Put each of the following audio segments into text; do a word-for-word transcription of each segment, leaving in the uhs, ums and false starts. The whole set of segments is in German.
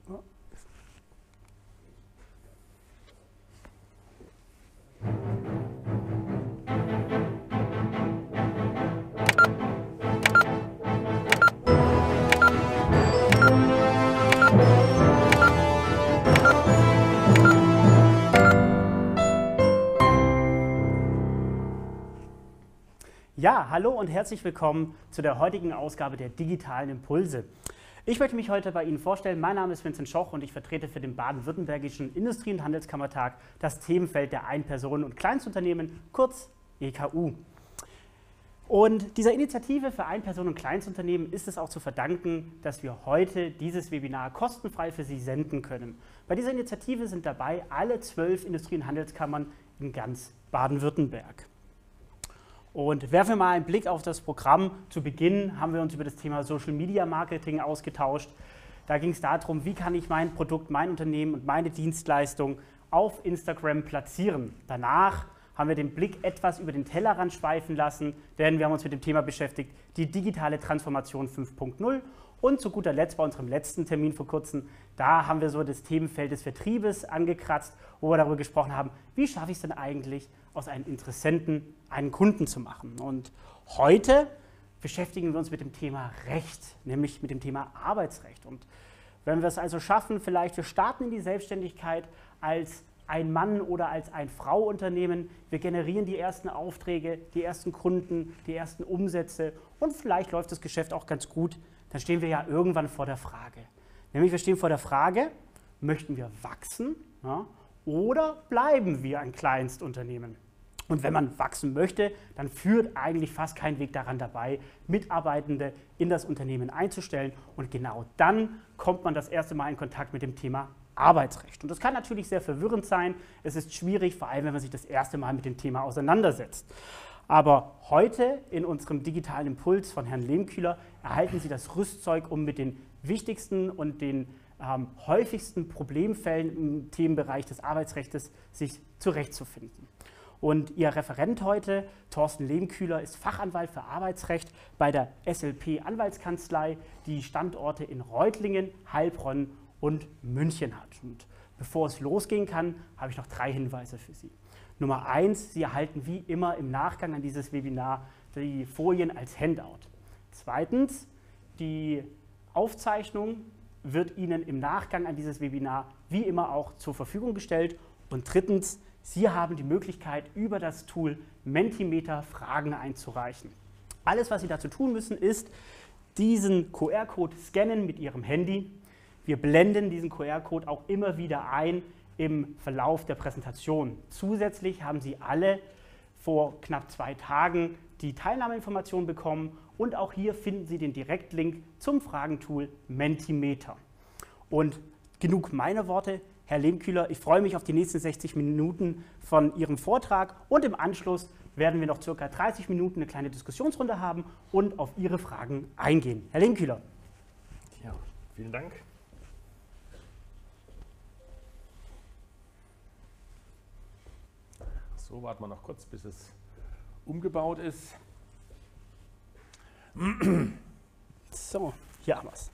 Ja, hallo und herzlich willkommen zu der heutigen Ausgabe der Digitalen Impulse. Ich möchte mich heute bei Ihnen vorstellen. Mein Name ist Vincent Schoch und ich vertrete für den Baden-Württembergischen Industrie- und Handelskammertag das Themenfeld der Ein-Personen- und Kleinstunternehmen, kurz E K U. Und dieser Initiative für Ein-Personen- und Kleinstunternehmen ist es auch zu verdanken, dass wir heute dieses Webinar kostenfrei für Sie senden können. Bei dieser Initiative sind dabei alle zwölf Industrie- und Handelskammern in ganz Baden-Württemberg. Und werfen wir mal einen Blick auf das Programm. Zu Beginn haben wir uns über das Thema Social Media Marketing ausgetauscht. Da ging es darum, wie kann ich mein Produkt, mein Unternehmen und meine Dienstleistung auf Instagram platzieren. Danach haben wir den Blick etwas über den Tellerrand schweifen lassen, denn wir haben uns mit dem Thema beschäftigt, die digitale Transformation fünf Punkt null. Und zu guter Letzt bei unserem letzten Termin vor kurzem, da haben wir so das Themenfeld des Vertriebes angekratzt, wo wir darüber gesprochen haben, wie schaffe ich es denn eigentlich, aus einem Interessenten einen Kunden zu machen. Und heute beschäftigen wir uns mit dem Thema Recht, nämlich mit dem Thema Arbeitsrecht. Und wenn wir es also schaffen, vielleicht wir starten in die Selbstständigkeit als ein Mann oder als ein Frau-Unternehmen, wir generieren die ersten Aufträge, die ersten Kunden, die ersten Umsätze und vielleicht läuft das Geschäft auch ganz gut, dann stehen wir ja irgendwann vor der Frage. Nämlich wir stehen vor der Frage, möchten wir wachsen, ja, oder bleiben wir ein Kleinstunternehmen? Und wenn man wachsen möchte, dann führt eigentlich fast kein Weg daran dabei, Mitarbeitende in das Unternehmen einzustellen. Und genau dann kommt man das erste Mal in Kontakt mit dem Thema Arbeitsrecht. Und das kann natürlich sehr verwirrend sein. Es ist schwierig, vor allem wenn man sich das erste Mal mit dem Thema auseinandersetzt. Aber heute in unserem digitalen Impuls von Herrn Lehmkühler erhalten Sie das Rüstzeug, um mit den wichtigsten und den ähm, häufigsten Problemfällen im Themenbereich des Arbeitsrechts sich zurechtzufinden. Und Ihr Referent heute, Thorsten Lehmkühler, ist Fachanwalt für Arbeitsrecht bei der S L P Anwaltskanzlei, die Standorte in Reutlingen, Heilbronn und München hat. Und bevor es losgehen kann, habe ich noch drei Hinweise für Sie. Nummer eins, Sie erhalten wie immer im Nachgang an dieses Webinar die Folien als Handout. Zweitens, die Aufzeichnung wird Ihnen im Nachgang an dieses Webinar wie immer auch zur Verfügung gestellt. Und drittens, Sie haben die Möglichkeit, über das Tool Mentimeter Fragen einzureichen. Alles, was Sie dazu tun müssen, ist, diesen Q R-Code scannen mit Ihrem Handy. Wir blenden diesen Q R-Code auch immer wieder ein im Verlauf der Präsentation. Zusätzlich haben Sie alle vor knapp zwei Tagen die Teilnahmeinformation bekommen und auch hier finden Sie den Direktlink zum Fragentool Mentimeter. Und genug meine Worte. Herr Lehmkühler, ich freue mich auf die nächsten sechzig Minuten von Ihrem Vortrag und im Anschluss werden wir noch circa dreißig Minuten eine kleine Diskussionsrunde haben und auf Ihre Fragen eingehen. Herr Lehmkühler. Ja, vielen Dank. So, warten wir noch kurz, bis es umgebaut ist. So, hier haben wir es.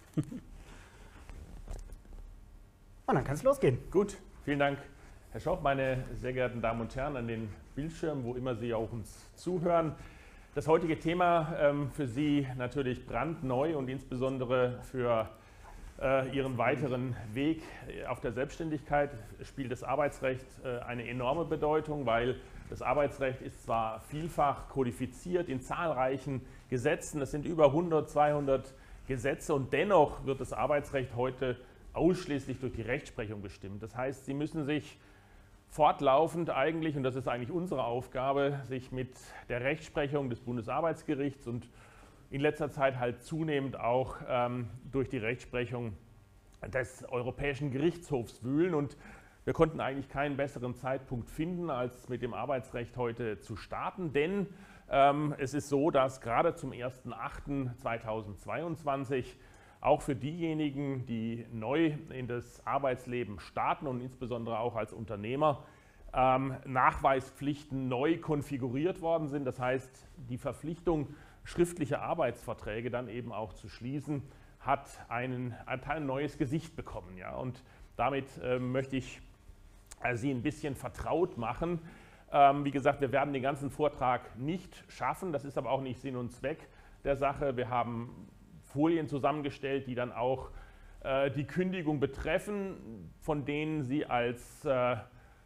Und dann kann es losgehen. Gut, vielen Dank, Herr Schoch, meine sehr geehrten Damen und Herren an den Bildschirmen, wo immer Sie auch uns zuhören. Das heutige Thema ähm, für Sie natürlich brandneu und insbesondere für äh, Ihren weiteren Weg auf der Selbstständigkeit spielt das Arbeitsrecht äh, eine enorme Bedeutung, weil das Arbeitsrecht ist zwar vielfach kodifiziert in zahlreichen Gesetzen, es sind über hundert, zweihundert Gesetze und dennoch wird das Arbeitsrecht heute ausschließlich durch die Rechtsprechung bestimmt. Das heißt, Sie müssen sich fortlaufend eigentlich, und das ist eigentlich unsere Aufgabe, sich mit der Rechtsprechung des Bundesarbeitsgerichts und in letzter Zeit halt zunehmend auch ähm, durch die Rechtsprechung des Europäischen Gerichtshofs wühlen. Und wir konnten eigentlich keinen besseren Zeitpunkt finden, als mit dem Arbeitsrecht heute zu starten, denn ähm, es ist so, dass gerade zum ersten achten zweitausendzweiundzwanzig auch für diejenigen, die neu in das Arbeitsleben starten und insbesondere auch als Unternehmer, ähm, Nachweispflichten neu konfiguriert worden sind. Das heißt, die Verpflichtung, schriftliche Arbeitsverträge dann eben auch zu schließen, hat, einen, hat ein neues Gesicht bekommen. Ja? Und damit äh, möchte ich äh, Sie ein bisschen vertraut machen. Ähm, wie gesagt, wir werden den ganzen Vortrag nicht schaffen, das ist aber auch nicht Sinn und Zweck der Sache. Wir haben Folien zusammengestellt, die dann auch äh, die Kündigung betreffen, von denen Sie als, äh,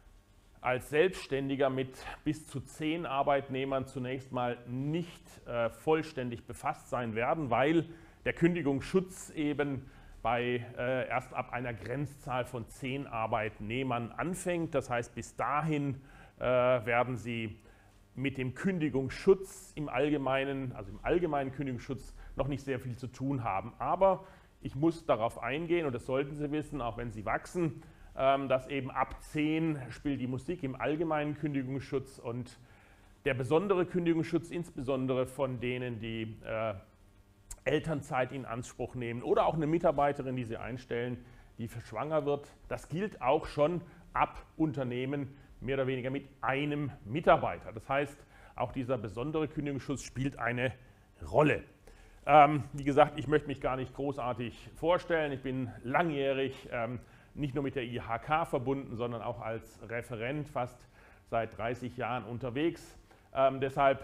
als Selbstständiger mit bis zu zehn Arbeitnehmern zunächst mal nicht äh, vollständig befasst sein werden, weil der Kündigungsschutz eben bei äh, erst ab einer Grenzzahl von zehn Arbeitnehmern anfängt. Das heißt, bis dahin äh, werden Sie mit dem Kündigungsschutz im Allgemeinen, also im allgemeinen Kündigungsschutz, noch nicht sehr viel zu tun haben. Aber ich muss darauf eingehen, und das sollten Sie wissen, auch wenn Sie wachsen, ähm, dass eben ab zehn spielt die Musik im allgemeinen Kündigungsschutz, und der besondere Kündigungsschutz, insbesondere von denen, die äh, Elternzeit in Anspruch nehmen oder auch eine Mitarbeiterin, die Sie einstellen, die schwanger wird, das gilt auch schon ab Unternehmen mehr oder weniger mit einem Mitarbeiter. Das heißt, auch dieser besondere Kündigungsschutz spielt eine Rolle. Ähm, wie gesagt, ich möchte mich gar nicht großartig vorstellen. Ich bin langjährig ähm, nicht nur mit der I H K verbunden, sondern auch als Referent fast seit dreißig Jahren unterwegs. Ähm, deshalb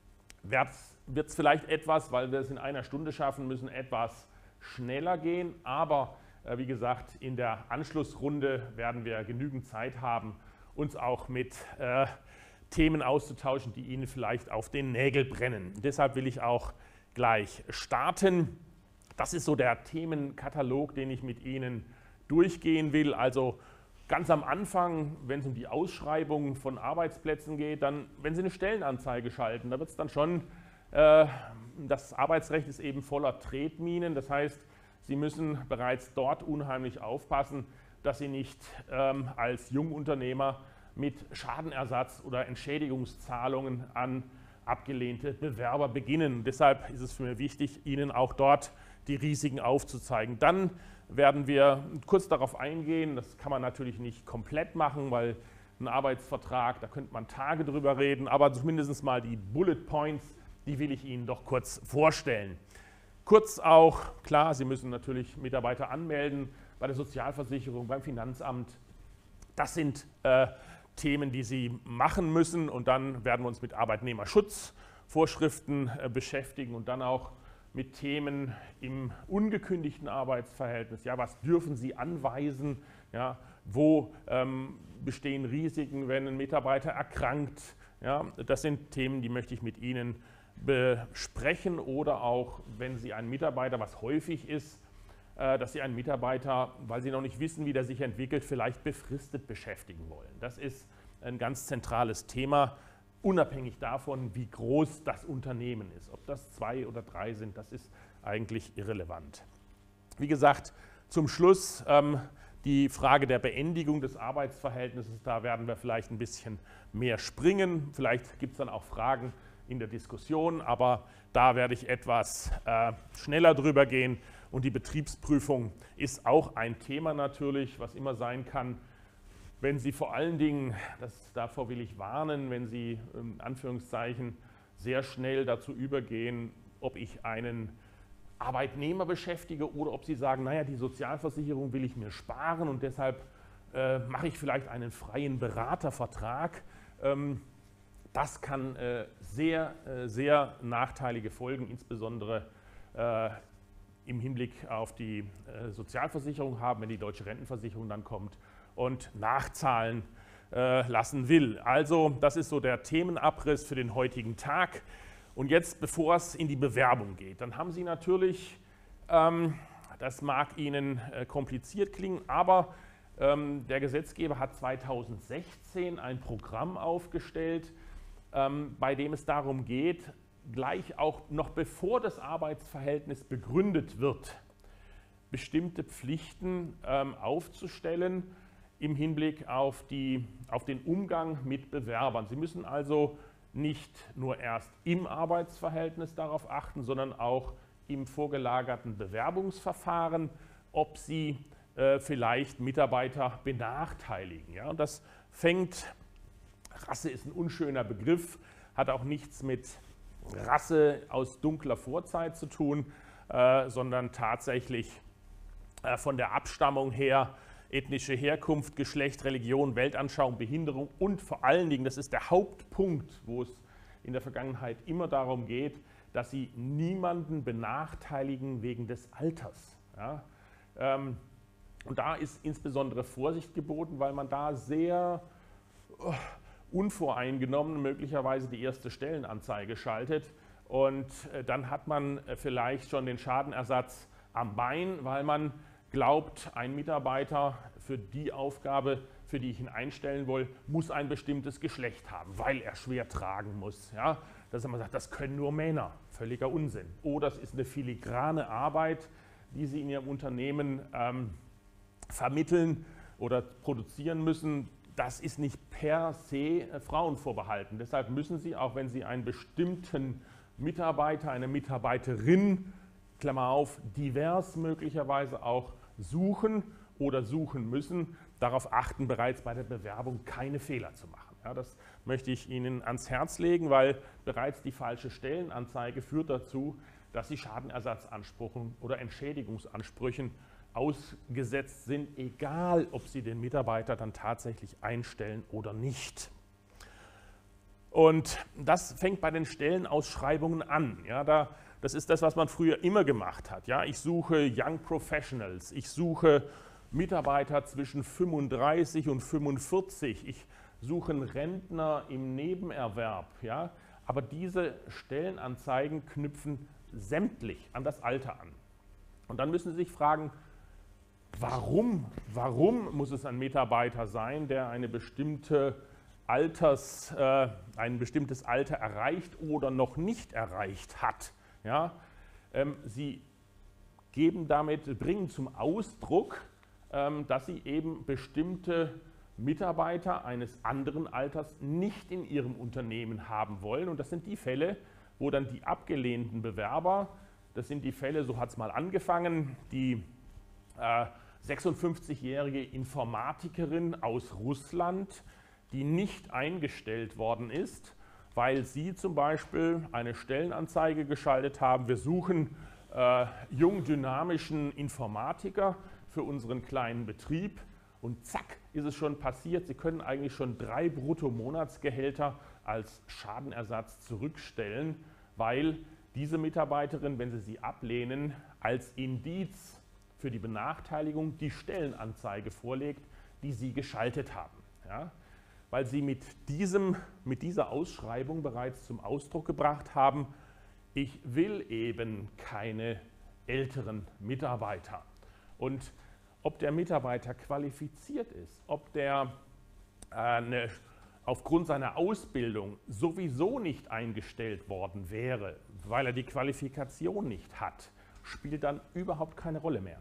wird es vielleicht etwas, weil wir es in einer Stunde schaffen müssen, etwas schneller gehen. Aber äh, wie gesagt, in der Anschlussrunde werden wir genügend Zeit haben, uns auch mit äh, Themen auszutauschen, die Ihnen vielleicht auf den Nägel brennen. Deshalb will ich auch gleich starten. Das ist so der Themenkatalog, den ich mit Ihnen durchgehen will. Also ganz am Anfang, wenn es um die Ausschreibung von Arbeitsplätzen geht, dann, wenn Sie eine Stellenanzeige schalten, da wird es dann schon, äh, das Arbeitsrecht ist eben voller Tretminen. Das heißt, Sie müssen bereits dort unheimlich aufpassen, dass Sie nicht ähm, als Jungunternehmer mit Schadenersatz oder Entschädigungszahlungen an abgelehnte Bewerber beginnen. Deshalb ist es für mich wichtig, Ihnen auch dort die Risiken aufzuzeigen. Dann werden wir kurz darauf eingehen, das kann man natürlich nicht komplett machen, weil ein Arbeitsvertrag, da könnte man Tage drüber reden, aber zumindest mal die Bullet Points, die will ich Ihnen doch kurz vorstellen. Kurz auch, klar, Sie müssen natürlich Mitarbeiter anmelden bei der Sozialversicherung, beim Finanzamt. Das sind äh, Themen, die Sie machen müssen, und dann werden wir uns mit Arbeitnehmerschutzvorschriften äh, beschäftigen und dann auch mit Themen im ungekündigten Arbeitsverhältnis. Ja, was dürfen Sie anweisen? Ja, wo ähm, bestehen Risiken, wenn ein Mitarbeiter erkrankt? Ja, das sind Themen, die möchte ich mit Ihnen besprechen, oder auch, wenn Sie einen Mitarbeiter, was häufig ist, äh, dass Sie einen Mitarbeiter, weil Sie noch nicht wissen, wie der sich entwickelt, vielleicht befristet beschäftigen wollen. Das ist ein ganz zentrales Thema. Unabhängig davon, wie groß das Unternehmen ist. Ob das zwei oder drei sind, das ist eigentlich irrelevant. Wie gesagt, zum Schluss ähm, die Frage der Beendigung des Arbeitsverhältnisses. Da werden wir vielleicht ein bisschen mehr springen. Vielleicht gibt es dann auch Fragen in der Diskussion, aber da werde ich etwas äh, schneller drüber gehen. Und die Betriebsprüfung ist auch ein Thema natürlich, was immer sein kann. Wenn Sie vor allen Dingen, das, davor will ich warnen, wenn Sie in Anführungszeichen sehr schnell dazu übergehen, ob ich einen Arbeitnehmer beschäftige oder ob Sie sagen, naja, die Sozialversicherung will ich mir sparen und deshalb äh, mache ich vielleicht einen freien Beratervertrag. Ähm, das kann äh, sehr, äh, sehr nachteilige Folgen, insbesondere äh, im Hinblick auf die äh, Sozialversicherung haben, wenn die deutsche Rentenversicherung dann kommt und nachzahlen äh, lassen will. Also das ist so der Themenabriss für den heutigen Tag. Und jetzt, bevor es in die Bewerbung geht, dann haben Sie natürlich, ähm, das mag Ihnen äh, kompliziert klingen, aber ähm, der Gesetzgeber hat zweitausendsechzehn ein Programm aufgestellt, ähm, bei dem es darum geht, gleich auch noch bevor das Arbeitsverhältnis begründet wird, bestimmte Pflichten ähm, aufzustellen, im Hinblick auf, die, auf den Umgang mit Bewerbern. Sie müssen also nicht nur erst im Arbeitsverhältnis darauf achten, sondern auch im vorgelagerten Bewerbungsverfahren, ob Sie äh, vielleicht Mitarbeiter benachteiligen. Ja? Und das fängt, Rasse ist ein unschöner Begriff, hat auch nichts mit Rasse aus dunkler Vorzeit zu tun, äh, sondern tatsächlich äh, von der Abstammung her, ethnische Herkunft, Geschlecht, Religion, Weltanschauung, Behinderung und vor allen Dingen, das ist der Hauptpunkt, wo es in der Vergangenheit immer darum geht, dass sie niemanden benachteiligen wegen des Alters. Ja? Ähm, und da ist insbesondere Vorsicht geboten, weil man da sehr uh, unvoreingenommen möglicherweise die erste Stellenanzeige schaltet und äh, dann hat man äh, vielleicht schon den Schadenersatz am Bein, weil man glaubt, ein Mitarbeiter für die Aufgabe, für die ich ihn einstellen will, muss ein bestimmtes Geschlecht haben, weil er schwer tragen muss. Ja? Dass man sagt, das können nur Männer. Völliger Unsinn. Oder es ist eine filigrane Arbeit, die Sie in Ihrem Unternehmen ähm, vermitteln oder produzieren müssen. Das ist nicht per se äh, Frauen vorbehalten. Deshalb müssen Sie, auch wenn Sie einen bestimmten Mitarbeiter, eine Mitarbeiterin, Klammer auf, divers möglicherweise auch suchen oder suchen müssen, darauf achten, bereits bei der Bewerbung keine Fehler zu machen. Ja, das möchte ich Ihnen ans Herz legen, weil bereits die falsche Stellenanzeige führt dazu, dass Sie Schadenersatzansprüchen oder Entschädigungsansprüchen ausgesetzt sind, egal ob Sie den Mitarbeiter dann tatsächlich einstellen oder nicht. Und das fängt bei den Stellenausschreibungen an. Ja, da, das ist das, was man früher immer gemacht hat. Ja, ich suche Young Professionals, ich suche Mitarbeiter zwischen fünfunddreißig und fünfundvierzig, ich suche einen Rentner im Nebenerwerb. Ja, aber diese Stellenanzeigen knüpfen sämtlich an das Alter an. Und dann müssen Sie sich fragen, warum, warum muss es ein Mitarbeiter sein, der eine bestimmte Alters, äh, ein bestimmtes Alter erreicht oder noch nicht erreicht hat. Ja? Ähm, Sie geben damit, bringen zum Ausdruck, ähm, dass Sie eben bestimmte Mitarbeiter eines anderen Alters nicht in Ihrem Unternehmen haben wollen. Und das sind die Fälle, wo dann die abgelehnten Bewerber, das sind die Fälle, so hat es mal angefangen, die äh, sechsundfünfzigjährige Informatikerin aus Russland, die nicht eingestellt worden ist, weil sie zum Beispiel eine Stellenanzeige geschaltet haben. Wir suchen äh, jung dynamischen Informatiker für unseren kleinen Betrieb und zack ist es schon passiert. Sie können eigentlich schon drei Bruttomonatsgehälter als Schadenersatz zurückstellen, weil diese Mitarbeiterin, wenn Sie sie ablehnen, als Indiz für die Benachteiligung die Stellenanzeige vorlegt, die Sie geschaltet haben. Ja? Weil Sie mit, diesem, mit dieser Ausschreibung bereits zum Ausdruck gebracht haben, ich will eben keine älteren Mitarbeiter. Und ob der Mitarbeiter qualifiziert ist, ob der äh, eine, aufgrund seiner Ausbildung sowieso nicht eingestellt worden wäre, weil er die Qualifikation nicht hat, spielt dann überhaupt keine Rolle mehr.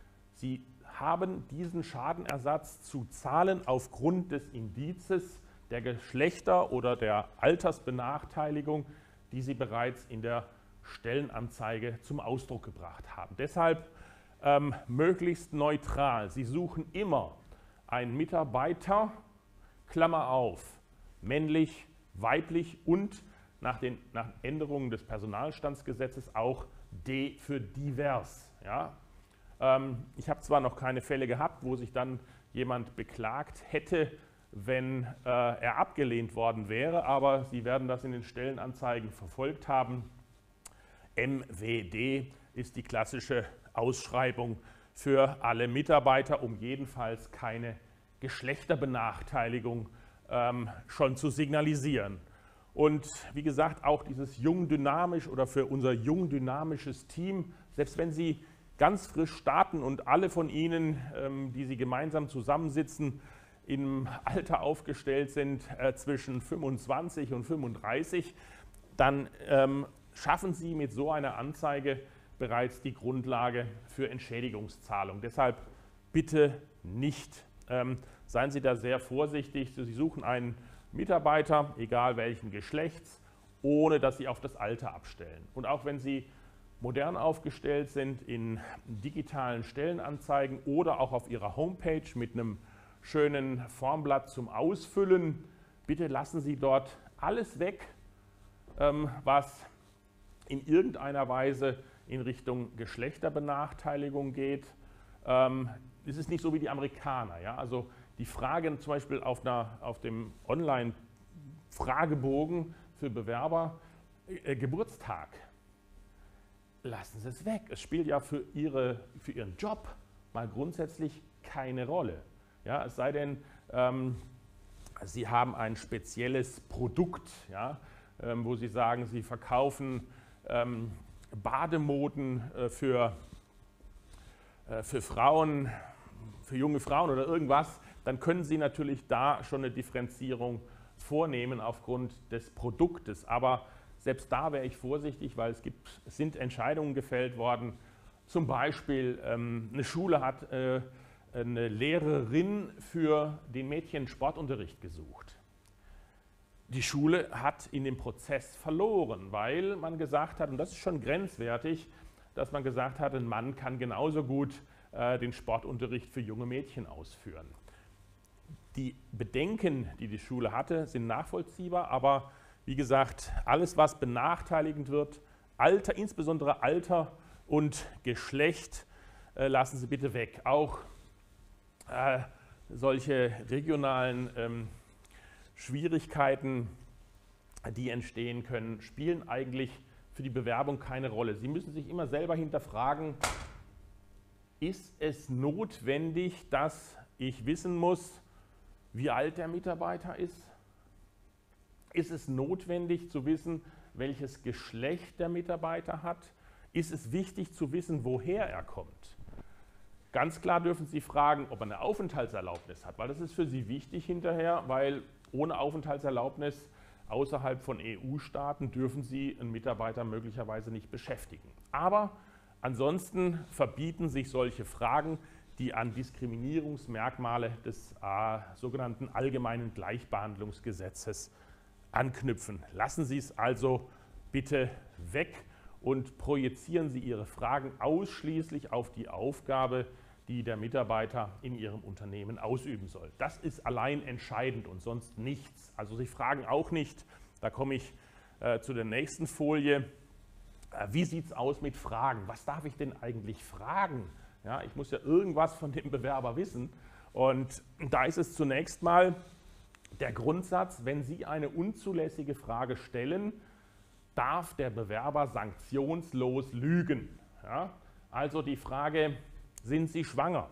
Sie haben diesen Schadenersatz zu zahlen aufgrund des Indizes der Geschlechter- oder der Altersbenachteiligung, die Sie bereits in der Stellenanzeige zum Ausdruck gebracht haben. Deshalb ähm, möglichst neutral. Sie suchen immer einen Mitarbeiter, Klammer auf, männlich, weiblich und nach den nach Änderungen des Personalstandsgesetzes auch D für divers. Ja? Ähm, ich habe zwar noch keine Fälle gehabt, wo sich dann jemand beklagt hätte, wenn äh, er abgelehnt worden wäre, aber Sie werden das in den Stellenanzeigen verfolgt haben. M W D ist die klassische Ausschreibung für alle Mitarbeiter, um jedenfalls keine Geschlechterbenachteiligung ähm, schon zu signalisieren. Und wie gesagt, auch dieses jung dynamisch oder für unser jung dynamisches Team, selbst wenn Sie ganz frisch starten und alle von Ihnen, ähm, die Sie gemeinsam zusammensitzen, im Alter aufgestellt sind äh, zwischen fünfundzwanzig und fünfunddreißig, dann ähm, schaffen Sie mit so einer Anzeige bereits die Grundlage für Entschädigungszahlung. Deshalb bitte nicht. Ähm, seien Sie da sehr vorsichtig. Sie suchen einen Mitarbeiter, egal welchen Geschlechts, ohne dass Sie auf das Alter abstellen. Und auch wenn Sie modern aufgestellt sind in digitalen Stellenanzeigen oder auch auf Ihrer Homepage mit einem schönen Formblatt zum Ausfüllen, bitte lassen Sie dort alles weg, ähm, was in irgendeiner Weise in Richtung Geschlechterbenachteiligung geht. Ähm, es ist nicht so wie die Amerikaner. Ja? Also die Fragen zum Beispiel auf, einer, auf dem Online-Fragebogen für Bewerber, äh, Geburtstag, lassen Sie es weg. Es spielt ja für, ihre, für Ihren Job mal grundsätzlich keine Rolle. Ja? Es sei denn, ähm, Sie haben ein spezielles Produkt, ja? ähm, wo Sie sagen, Sie verkaufen ähm, Bademoden äh, für, äh, für Frauen, für junge Frauen oder irgendwas, dann können Sie natürlich da schon eine Differenzierung vornehmen aufgrund des Produktes. Aber selbst da wäre ich vorsichtig, weil es, gibt, es sind Entscheidungen gefällt worden. Zum Beispiel ähm, eine Schule hat äh, eine Lehrerin für den Mädchen Sportunterricht gesucht. Die Schule hat in dem Prozess verloren, weil man gesagt hat, und das ist schon grenzwertig, dass man gesagt hat, ein Mann kann genauso gut äh, den Sportunterricht für junge Mädchen ausführen. Die Bedenken, die die Schule hatte, sind nachvollziehbar, aber wie gesagt, alles, was benachteiligend wird, Alter, insbesondere Alter und Geschlecht, äh, lassen Sie bitte weg. Auch äh, solche regionalen ähm, Schwierigkeiten, die entstehen können, spielen eigentlich für die Bewerbung keine Rolle. Sie müssen sich immer selber hinterfragen, ist es notwendig, dass ich wissen muss, wie alt der Mitarbeiter ist? Ist es notwendig zu wissen, welches Geschlecht der Mitarbeiter hat? Ist es wichtig zu wissen, woher er kommt? Ganz klar dürfen Sie fragen, ob er eine Aufenthaltserlaubnis hat, weil das ist für Sie wichtig hinterher, weil ohne Aufenthaltserlaubnis außerhalb von E U-Staaten dürfen Sie einen Mitarbeiter möglicherweise nicht beschäftigen. Aber ansonsten verbieten sich solche Fragen, die an Diskriminierungsmerkmale des äh, sogenannten Allgemeinen Gleichbehandlungsgesetzes anknüpfen. Lassen Sie es also bitte weg und projizieren Sie Ihre Fragen ausschließlich auf die Aufgabe, die der Mitarbeiter in Ihrem Unternehmen ausüben soll. Das ist allein entscheidend und sonst nichts. Also Sie fragen auch nicht, da komme ich äh, zu der nächsten Folie, äh, wie sieht es aus mit Fragen? Was darf ich denn eigentlich fragen? Ja, ich muss ja irgendwas von dem Bewerber wissen. Und da ist es zunächst mal der Grundsatz, wenn Sie eine unzulässige Frage stellen, darf der Bewerber sanktionslos lügen. Ja? Also die Frage, sind Sie schwanger?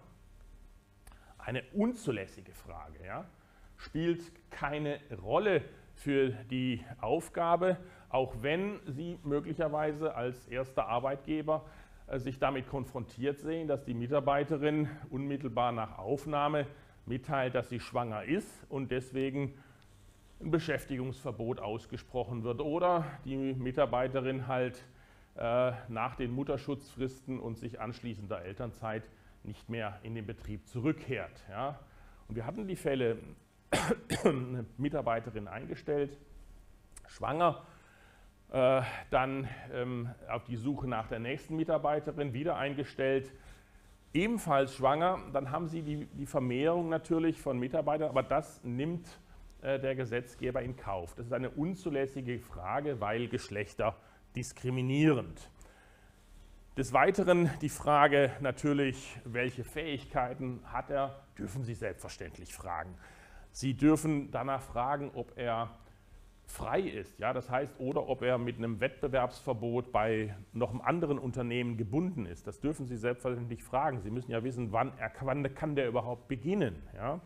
Eine unzulässige Frage, ja? Spielt keine Rolle für die Aufgabe, auch wenn Sie möglicherweise als erster Arbeitgeber äh, sich damit konfrontiert sehen, dass die Mitarbeiterin unmittelbar nach Aufnahme mitteilt, dass sie schwanger ist und deswegen ein Beschäftigungsverbot ausgesprochen wird oder die Mitarbeiterin halt äh, nach den Mutterschutzfristen und sich anschließender Elternzeit nicht mehr in den Betrieb zurückkehrt. Ja. Und wir hatten die Fälle, eine Mitarbeiterin eingestellt, schwanger, äh, dann ähm, auf die Suche nach der nächsten Mitarbeiterin wieder eingestellt, ebenfalls schwanger, dann haben Sie die, die Vermehrung natürlich von Mitarbeitern, aber das nimmt äh, der Gesetzgeber in Kauf. Das ist eine unzulässige Frage, weil geschlechterdiskriminierend. Des Weiteren die Frage natürlich, welche Fähigkeiten hat er, dürfen Sie selbstverständlich fragen. Sie dürfen danach fragen, ob er frei ist, ja, das heißt, oder ob er mit einem Wettbewerbsverbot bei noch einem anderen Unternehmen gebunden ist. Das dürfen Sie selbstverständlich fragen. Sie müssen ja wissen, wann, er, wann kann der überhaupt beginnen. Ja.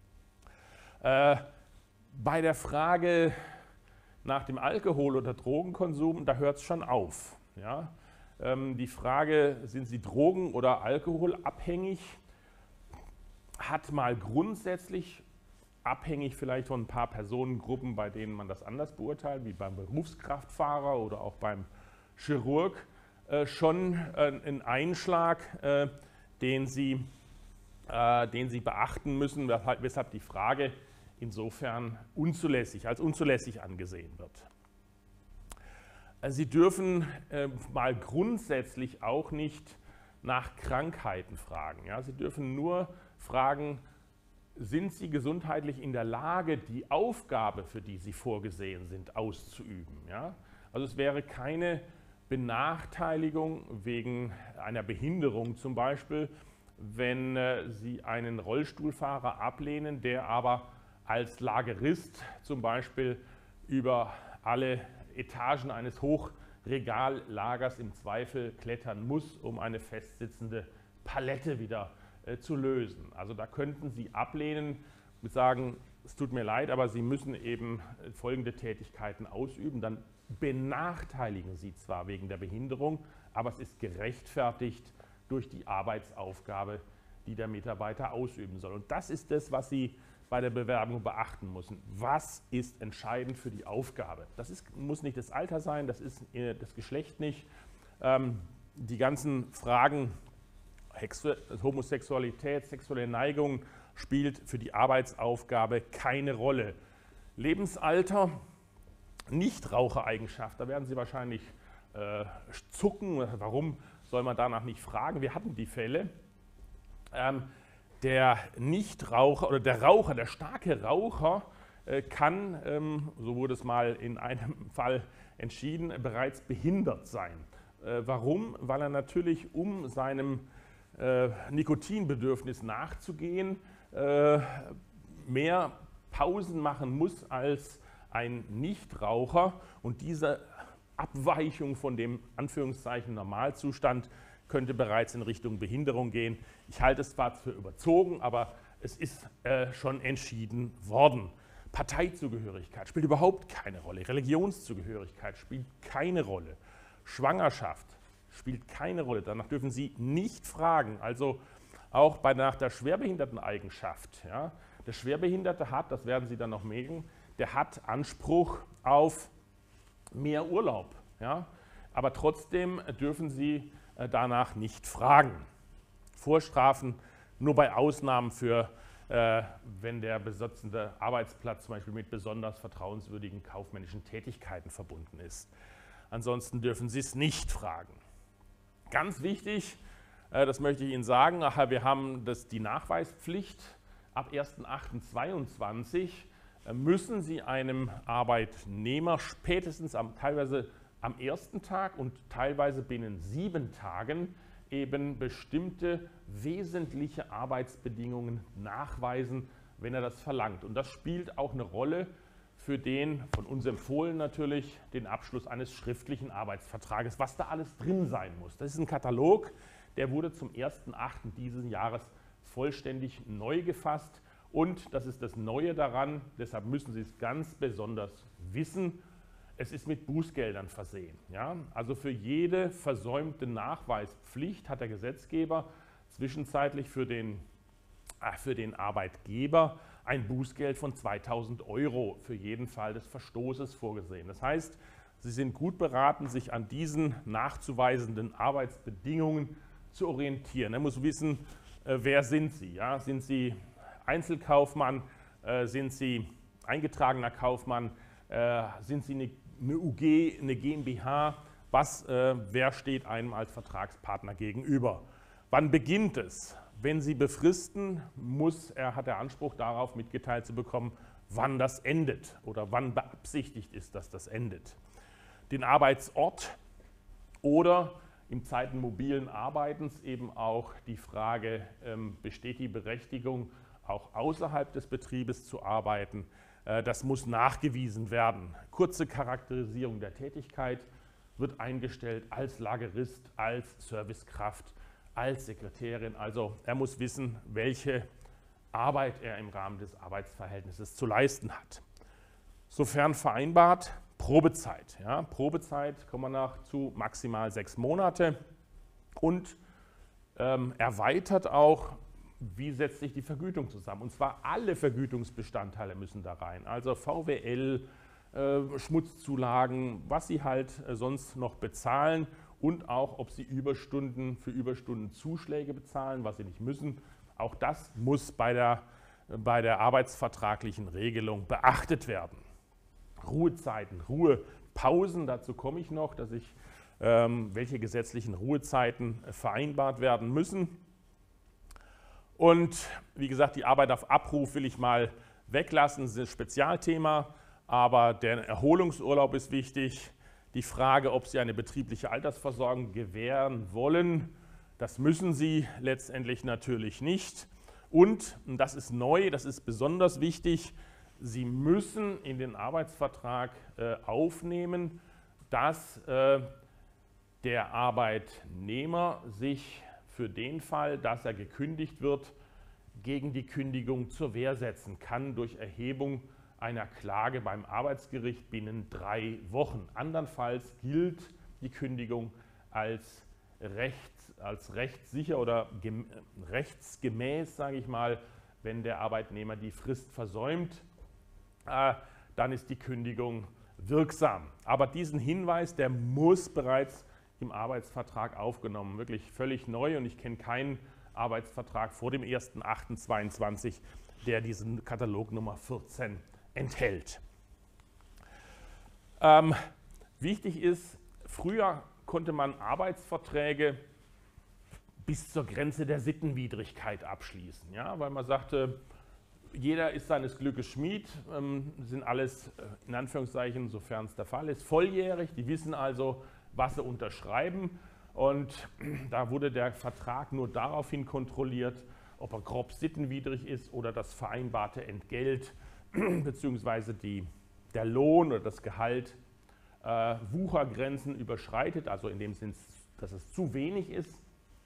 Äh, bei der Frage nach dem Alkohol- oder Drogenkonsum, da hört es schon auf. Ja. Ähm, die Frage, sind Sie drogen- oder alkoholabhängig, hat mal grundsätzlich abhängig vielleicht von ein paar Personengruppen, bei denen man das anders beurteilt, wie beim Berufskraftfahrer oder auch beim Chirurg, äh, schon äh, einen Einschlag, äh, den, Sie, äh, den Sie beachten müssen, weshalb, weshalb die Frage insofern unzulässig, als unzulässig angesehen wird. Sie dürfen äh, mal grundsätzlich auch nicht nach Krankheiten fragen. Ja? Sie dürfen nur fragen, sind Sie gesundheitlich in der Lage, die Aufgabe, für die Sie vorgesehen sind, auszuüben? Ja? Also es wäre keine Benachteiligung wegen einer Behinderung zum Beispiel, wenn äh, Sie einen Rollstuhlfahrer ablehnen, der aber als Lagerist zum Beispiel über alle Etagen eines Hochregallagers im Zweifel klettern muss, um eine festsitzende Palette wieder äh, zu lösen. Also da könnten Sie ablehnen und sagen, es tut mir leid, aber Sie müssen eben folgende Tätigkeiten ausüben. Dann benachteiligen Sie zwar wegen der Behinderung, aber es ist gerechtfertigt durch die Arbeitsaufgabe, die der Mitarbeiter ausüben soll. Und das ist das, was Sie bei der Bewerbung beachten müssen. Was ist entscheidend für die Aufgabe? Das ist, muss nicht das Alter sein, das ist das Geschlecht nicht. Ähm, die ganzen Fragen Homosexualität, sexuelle Neigung spielt für die Arbeitsaufgabe keine Rolle. Lebensalter, Nichtrauchereigenschaft, da werden Sie wahrscheinlich äh, zucken. Warum soll man danach nicht fragen? Wir hatten die Fälle. Ähm, der Nichtraucher oder der Raucher, der starke Raucher äh, kann, ähm, so wurde es mal in einem Fall entschieden, bereits behindert sein. Äh, warum? Weil er natürlich, um seinem äh, Nikotinbedürfnis nachzugehen, äh, mehr Pausen machen muss als ein Nichtraucher, und diese Abweichung von dem Anführungszeichen Normalzustand könnte bereits in Richtung Behinderung gehen. Ich halte es zwar für überzogen, aber es ist äh, schon entschieden worden. Parteizugehörigkeit spielt überhaupt keine Rolle. Religionszugehörigkeit spielt keine Rolle. Schwangerschaft spielt keine Rolle. Danach dürfen Sie nicht fragen. Also auch bei nach der Schwerbehinderteneigenschaft. Ja, der Schwerbehinderte hat, das werden Sie dann noch merken, der hat Anspruch auf mehr Urlaub. Ja, aber trotzdem dürfen Sie danach nicht fragen. Vorstrafen nur bei Ausnahmen für, äh, wenn der besetzende Arbeitsplatz zum Beispiel mit besonders vertrauenswürdigen kaufmännischen Tätigkeiten verbunden ist. Ansonsten dürfen Sie es nicht fragen. Ganz wichtig, äh, das möchte ich Ihnen sagen, ach, wir haben das, die Nachweispflicht. Ab erster achter zweiundzwanzig äh, müssen Sie einem Arbeitnehmer spätestens am, teilweise am ersten Tag und teilweise binnen sieben Tagen eben bestimmte wesentliche Arbeitsbedingungen nachweisen, wenn er das verlangt. Und das spielt auch eine Rolle für den, von uns empfohlen natürlich, den Abschluss eines schriftlichen Arbeitsvertrages, was da alles drin sein muss. Das ist ein Katalog, der wurde zum ersten achten dieses Jahres vollständig neu gefasst. Und das ist das Neue daran, deshalb müssen Sie es ganz besonders wissen, es ist mit Bußgeldern versehen. Ja? Also für jede versäumte Nachweispflicht hat der Gesetzgeber zwischenzeitlich für den, äh, für den Arbeitgeber ein Bußgeld von zweitausend Euro für jeden Fall des Verstoßes vorgesehen. Das heißt, Sie sind gut beraten, sich an diesen nachzuweisenden Arbeitsbedingungen zu orientieren. Er muss wissen, äh, wer sind Sie? Ja? Sind Sie Einzelkaufmann? Äh, sind Sie eingetragener Kaufmann? Äh, sind Sie eine eine U G, eine GmbH, was, äh, wer steht einem als Vertragspartner gegenüber? Wann beginnt es? Wenn Sie befristen, muss er, hat er Anspruch darauf, mitgeteilt zu bekommen, wann das endet oder wann beabsichtigt ist, dass das endet. Den Arbeitsort oder im Zeiten mobilen Arbeitens eben auch die Frage, ähm, besteht die Berechtigung, auch außerhalb des Betriebes zu arbeiten? Das muss nachgewiesen werden. Kurze Charakterisierung der Tätigkeit wird eingestellt als Lagerist, als Servicekraft, als Sekretärin. Also er muss wissen, welche Arbeit er im Rahmen des Arbeitsverhältnisses zu leisten hat. Sofern vereinbart, Probezeit. Ja, Probezeit kommen wir nach zu maximal sechs Monate und ähm, erweitert auch, wie setzt sich die Vergütung zusammen? Und zwar alle Vergütungsbestandteile müssen da rein. Also V W L, äh, Schmutzzulagen, was Sie halt äh, sonst noch bezahlen und auch, ob Sie Überstunden für Überstunden Zuschläge bezahlen, was Sie nicht müssen. Auch das muss bei der, äh, bei der arbeitsvertraglichen Regelung beachtet werden. Ruhezeiten, Ruhepausen, dazu komme ich noch, dass ich, ähm, welche gesetzlichen Ruhezeiten äh, vereinbart werden müssen. Und wie gesagt, die Arbeit auf Abruf will ich mal weglassen, das ist ein Spezialthema, aber der Erholungsurlaub ist wichtig, die Frage, ob Sie eine betriebliche Altersversorgung gewähren wollen. Das müssen Sie letztendlich natürlich nicht. Und, und das ist neu, das ist besonders wichtig, Sie müssen in den Arbeitsvertrag äh, aufnehmen, dass äh, der Arbeitnehmer sich für den Fall, dass er gekündigt wird, gegen die Kündigung zur Wehr setzen kann durch Erhebung einer Klage beim Arbeitsgericht binnen drei Wochen. Andernfalls gilt die Kündigung als, rechts, als rechtssicher oder gem, rechtsgemäß, sage ich mal, wenn der Arbeitnehmer die Frist versäumt, äh, dann ist die Kündigung wirksam. Aber diesen Hinweis, der muss bereits im Arbeitsvertrag aufgenommen, wirklich völlig neu, und ich kenne keinen Arbeitsvertrag vor dem ersten achten zweiundzwanzig, der diesen Katalog Nummer vierzehn enthält. Ähm, wichtig ist, früher konnte man Arbeitsverträge bis zur Grenze der Sittenwidrigkeit abschließen, ja, weil man sagte, jeder ist seines Glückes Schmied, ähm, sind alles, äh, in Anführungszeichen, sofern es der Fall ist, volljährig, die wissen also, was sie unterschreiben, und da wurde der Vertrag nur daraufhin kontrolliert, ob er grob sittenwidrig ist oder das vereinbarte Entgelt bzw. die, der Lohn oder das Gehalt äh, Wuchergrenzen überschreitet, also in dem Sinn, dass es zu wenig ist.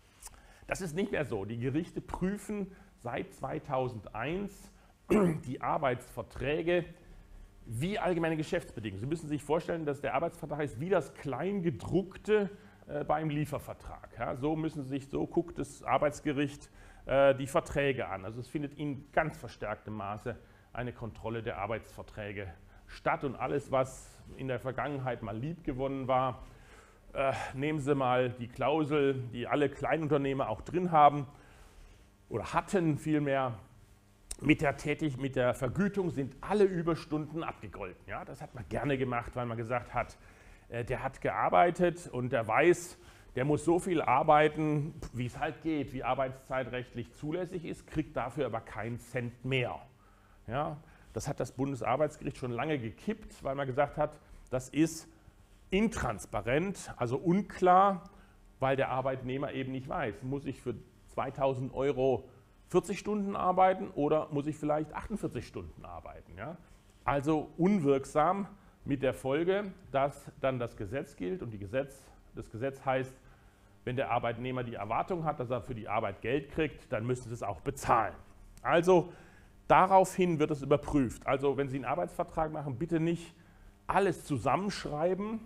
Das ist nicht mehr so. Die Gerichte prüfen seit zweitausendeins die Arbeitsverträge wie allgemeine Geschäftsbedingungen. Sie müssen sich vorstellen, dass der Arbeitsvertrag ist wie das Kleingedruckte äh, beim Liefervertrag. Ja, so müssen Sie sich, so guckt das Arbeitsgericht äh, die Verträge an. Also es findet in ganz verstärktem Maße eine Kontrolle der Arbeitsverträge statt, und alles, was in der Vergangenheit mal liebgewonnen war, äh, nehmen Sie mal die Klausel, die alle Kleinunternehmer auch drin haben oder hatten vielmehr. Mit der, Tätig mit der Vergütung sind alle Überstunden abgegolten. Ja, das hat man gerne gemacht, weil man gesagt hat, äh, der hat gearbeitet und der weiß, der muss so viel arbeiten, wie es halt geht, wie arbeitszeitrechtlich zulässig ist, kriegt dafür aber keinen Cent mehr. Ja, das hat das Bundesarbeitsgericht schon lange gekippt, weil man gesagt hat, das ist intransparent, also unklar, weil der Arbeitnehmer eben nicht weiß, muss ich für zweitausend Euro vierzig Stunden arbeiten oder muss ich vielleicht achtundvierzig Stunden arbeiten. Ja? Also unwirksam, mit der Folge, dass dann das Gesetz gilt, und die Gesetz, das Gesetz heißt, wenn der Arbeitnehmer die Erwartung hat, dass er für die Arbeit Geld kriegt, dann müssen Sie es auch bezahlen. Also daraufhin wird es überprüft. Also wenn Sie einen Arbeitsvertrag machen, bitte nicht alles zusammenschreiben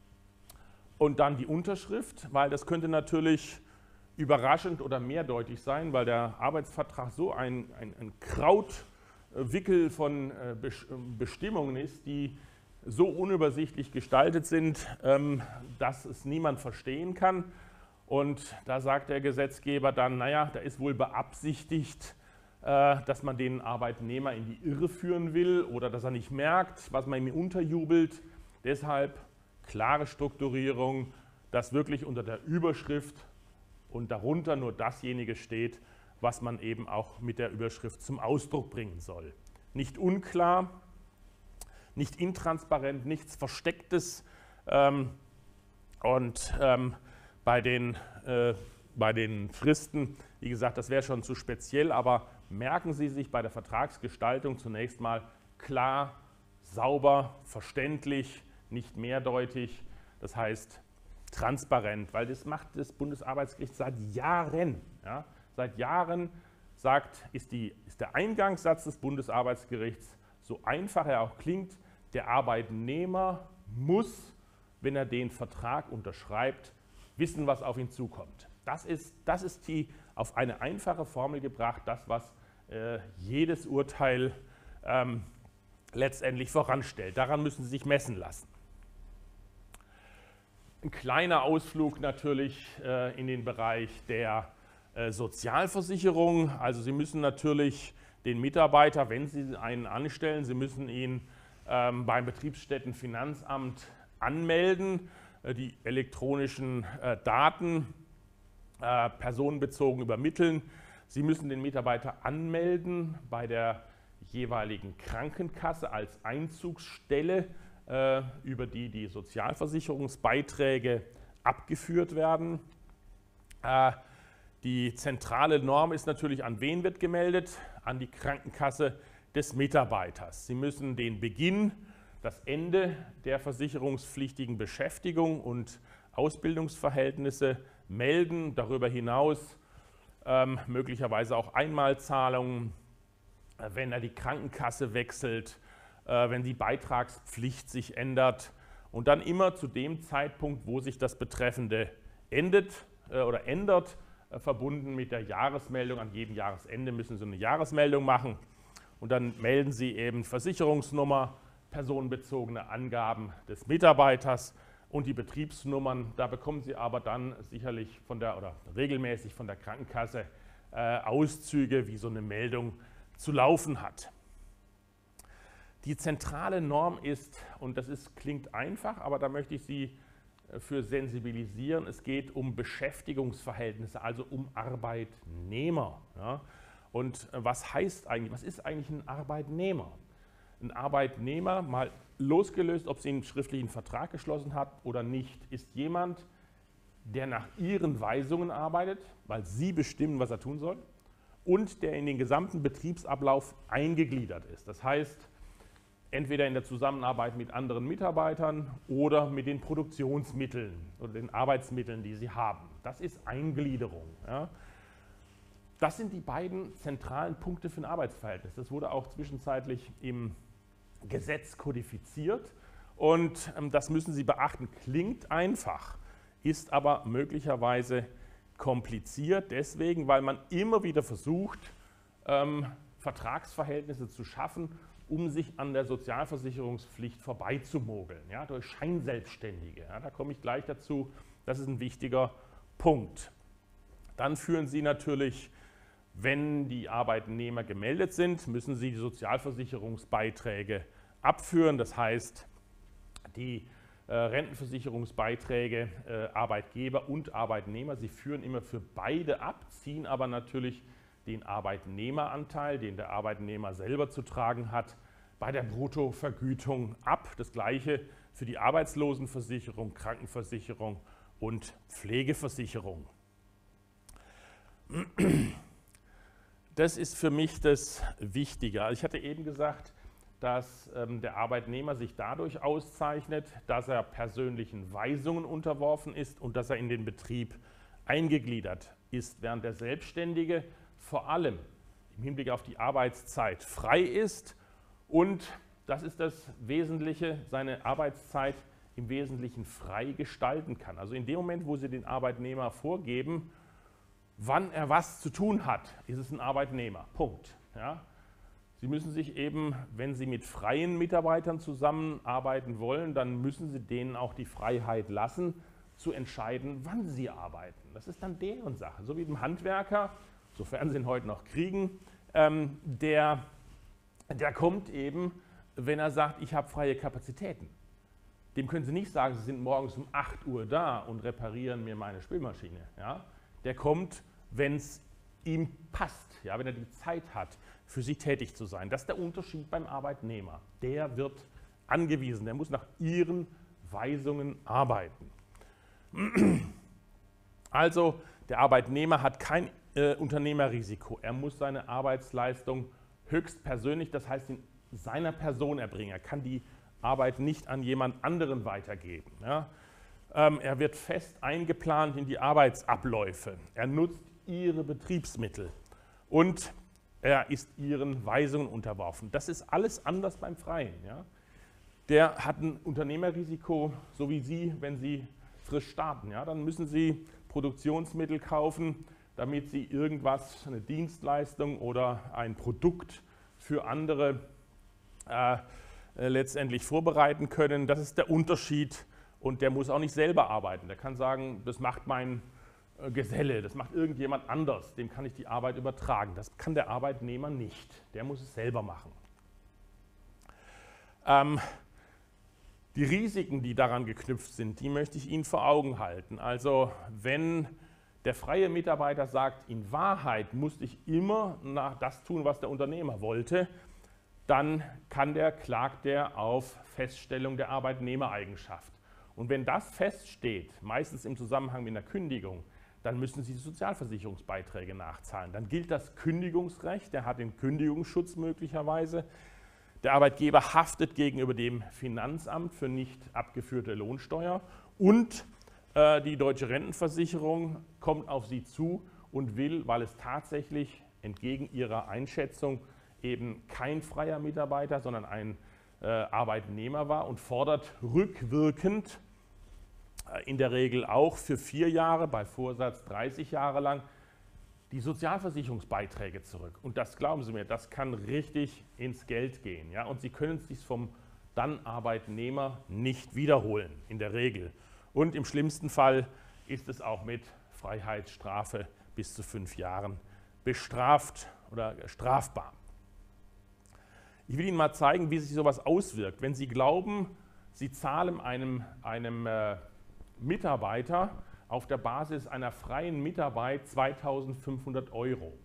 und dann die Unterschrift, weil das könnte natürlich überraschend oder mehrdeutig sein, weil der Arbeitsvertrag so ein, ein, ein Krautwickel von äh, Bestimmungen ist, die so unübersichtlich gestaltet sind, ähm, dass es niemand verstehen kann. Und da sagt der Gesetzgeber dann, naja, da ist wohl beabsichtigt, äh, dass man den Arbeitnehmer in die Irre führen will oder dass er nicht merkt, was man ihm unterjubelt. Deshalb klare Strukturierung, dass wirklich unter der Überschrift und darunter nur dasjenige steht, was man eben auch mit der Überschrift zum Ausdruck bringen soll. Nicht unklar, nicht intransparent, nichts Verstecktes. Ähm, und ähm, bei, den, äh, bei den Fristen, wie gesagt, das wäre schon zu speziell, aber merken Sie sich bei der Vertragsgestaltung zunächst mal klar, sauber, verständlich, nicht mehrdeutig. Das heißt, transparent, weil das macht das Bundesarbeitsgericht seit Jahren. Ja, seit Jahren sagt, ist, die, ist der Eingangssatz des Bundesarbeitsgerichts, so einfach er auch klingt, der Arbeitnehmer muss, wenn er den Vertrag unterschreibt, wissen, was auf ihn zukommt. Das ist, das ist die auf eine einfache Formel gebracht, das, was äh, jedes Urteil ähm, letztendlich voranstellt. Daran müssen Sie sich messen lassen. Ein kleiner Ausflug natürlich äh, in den Bereich der äh, Sozialversicherung. Also Sie müssen natürlich den Mitarbeiter, wenn Sie einen anstellen, Sie müssen ihn ähm, beim Betriebsstättenfinanzamt anmelden. Äh, die elektronischen äh, Daten äh, personenbezogen übermitteln. Sie müssen den Mitarbeiter anmelden bei der jeweiligen Krankenkasse als Einzugsstelle äh, über die die Sozialversicherungsbeiträge abgeführt werden. Äh, die zentrale Norm ist natürlich, an wen wird gemeldet? An die Krankenkasse des Mitarbeiters. Sie müssen den Beginn, das Ende der versicherungspflichtigen Beschäftigung und Ausbildungsverhältnisse melden. Darüber hinaus ähm, möglicherweise auch Einmalzahlungen, äh, wenn er die Krankenkasse wechselt, äh, wenn die Beitragspflicht sich ändert und dann immer zu dem Zeitpunkt, wo sich das Betreffende endet äh, oder ändert, äh, verbunden mit der Jahresmeldung. An jedem Jahresende müssen Sie eine Jahresmeldung machen und dann melden Sie eben Versicherungsnummer, personenbezogene Angaben des Mitarbeiters und die Betriebsnummern. Da bekommen Sie aber dann sicherlich von der oder regelmäßig von der Krankenkasse äh, Auszüge, wie so eine Meldung zu laufen hat. Die zentrale Norm ist, und das ist, klingt einfach, aber da möchte ich Sie für sensibilisieren, es geht um Beschäftigungsverhältnisse, also um Arbeitnehmer. Ja? Und was heißt eigentlich, was ist eigentlich ein Arbeitnehmer? Ein Arbeitnehmer, mal losgelöst, ob Sie einen schriftlichen Vertrag geschlossen hat oder nicht, ist jemand, der nach Ihren Weisungen arbeitet, weil Sie bestimmen, was er tun soll, und der in den gesamten Betriebsablauf eingegliedert ist. Das heißt, entweder in der Zusammenarbeit mit anderen Mitarbeitern oder mit den Produktionsmitteln oder den Arbeitsmitteln, die Sie haben. Das ist Eingliederung. Ja. Das sind die beiden zentralen Punkte für ein Arbeitsverhältnis. Das wurde auch zwischenzeitlich im Gesetz kodifiziert und ähm, das müssen Sie beachten. Klingt einfach, ist aber möglicherweise kompliziert, deswegen, weil man immer wieder versucht, ähm, Vertragsverhältnisse zu schaffen, um sich an der Sozialversicherungspflicht vorbeizumogeln, ja, durch Scheinselbstständige. Ja, da komme ich gleich dazu, das ist ein wichtiger Punkt. Dann führen Sie natürlich, wenn die Arbeitnehmer gemeldet sind, müssen Sie die Sozialversicherungsbeiträge abführen. Das heißt, die äh, Rentenversicherungsbeiträge äh, Arbeitgeber und Arbeitnehmer, Sie führen immer für beide ab, ziehen aber natürlich den Arbeitnehmeranteil, den der Arbeitnehmer selber zu tragen hat, bei der Bruttovergütung ab. Das Gleiche für die Arbeitslosenversicherung, Krankenversicherung und Pflegeversicherung. Das ist für mich das Wichtige. Ich hatte eben gesagt, dass ähm, der Arbeitnehmer sich dadurch auszeichnet, dass er persönlichen Weisungen unterworfen ist und dass er in den Betrieb eingegliedert ist, während der Selbstständige vor allem im Hinblick auf die Arbeitszeit frei ist und, das ist das Wesentliche, seine Arbeitszeit im Wesentlichen frei gestalten kann. Also in dem Moment, wo Sie den Arbeitnehmer vorgeben, wann er was zu tun hat, ist es ein Arbeitnehmer. Punkt. Ja? Sie müssen sich eben, wenn Sie mit freien Mitarbeitern zusammenarbeiten wollen, dann müssen Sie denen auch die Freiheit lassen, zu entscheiden, wann sie arbeiten. Das ist dann deren Sache. So wie dem Handwerker, sofern Sie ihn heute noch kriegen, ähm, der, der kommt eben, wenn er sagt, ich habe freie Kapazitäten. Dem können Sie nicht sagen, Sie sind morgens um acht Uhr da und reparieren mir meine Spülmaschine. Ja? Der kommt, wenn es ihm passt, ja, wenn er die Zeit hat, für Sie tätig zu sein. Das ist der Unterschied beim Arbeitnehmer. Der wird angewiesen, der muss nach Ihren Weisungen arbeiten. Also der Arbeitnehmer hat kein äh, Unternehmerrisiko. Er muss seine Arbeitsleistung höchstpersönlich, das heißt in seiner Person erbringen. Er kann die Arbeit nicht an jemand anderen weitergeben. Ja? Ähm, er wird fest eingeplant in die Arbeitsabläufe. Er nutzt Ihre Betriebsmittel und er ist Ihren Weisungen unterworfen. Das ist alles anders beim Freien. Ja? Der hat ein Unternehmerrisiko, so wie Sie, wenn Sie frisch starten. Ja? Dann müssen Sie Produktionsmittel kaufen, damit Sie irgendwas, eine Dienstleistung oder ein Produkt für andere äh, äh, letztendlich vorbereiten können. Das ist der Unterschied und der muss auch nicht selber arbeiten. Der kann sagen, das macht mein äh, Geselle, das macht irgendjemand anders, dem kann ich die Arbeit übertragen. Das kann der Arbeitnehmer nicht, der muss es selber machen. Ähm, Die Risiken, die daran geknüpft sind, die möchte ich Ihnen vor Augen halten. Also wenn der freie Mitarbeiter sagt, in Wahrheit musste ich immer nach das tun, was der Unternehmer wollte, dann kann der, klagt der auf Feststellung der Arbeitnehmereigenschaft. Und wenn das feststeht, meistens im Zusammenhang mit einer Kündigung, dann müssen Sie die Sozialversicherungsbeiträge nachzahlen. Dann gilt das Kündigungsrecht, der hat den Kündigungsschutz möglicherweise. Der Arbeitgeber haftet gegenüber dem Finanzamt für nicht abgeführte Lohnsteuer und äh, die Deutsche Rentenversicherung kommt auf Sie zu und will, weil es tatsächlich entgegen ihrer Einschätzung eben kein freier Mitarbeiter, sondern ein äh, Arbeitnehmer war und fordert rückwirkend, äh, in der Regel auch für vier Jahre, bei Vorsatz dreißig Jahre lang, die Sozialversicherungsbeiträge zurück. Und das, glauben Sie mir, das kann richtig ins Geld gehen. Ja? Und Sie können es sich vom dann Arbeitnehmer nicht wiederholen, in der Regel. Und im schlimmsten Fall ist es auch mit Freiheitsstrafe bis zu fünf Jahren bestraft oder strafbar. Ich will Ihnen mal zeigen, wie sich sowas auswirkt. Wenn Sie glauben, Sie zahlen einem, einem äh, Mitarbeiter auf der Basis einer freien Mitarbeit zweitausendfünfhundert Euro.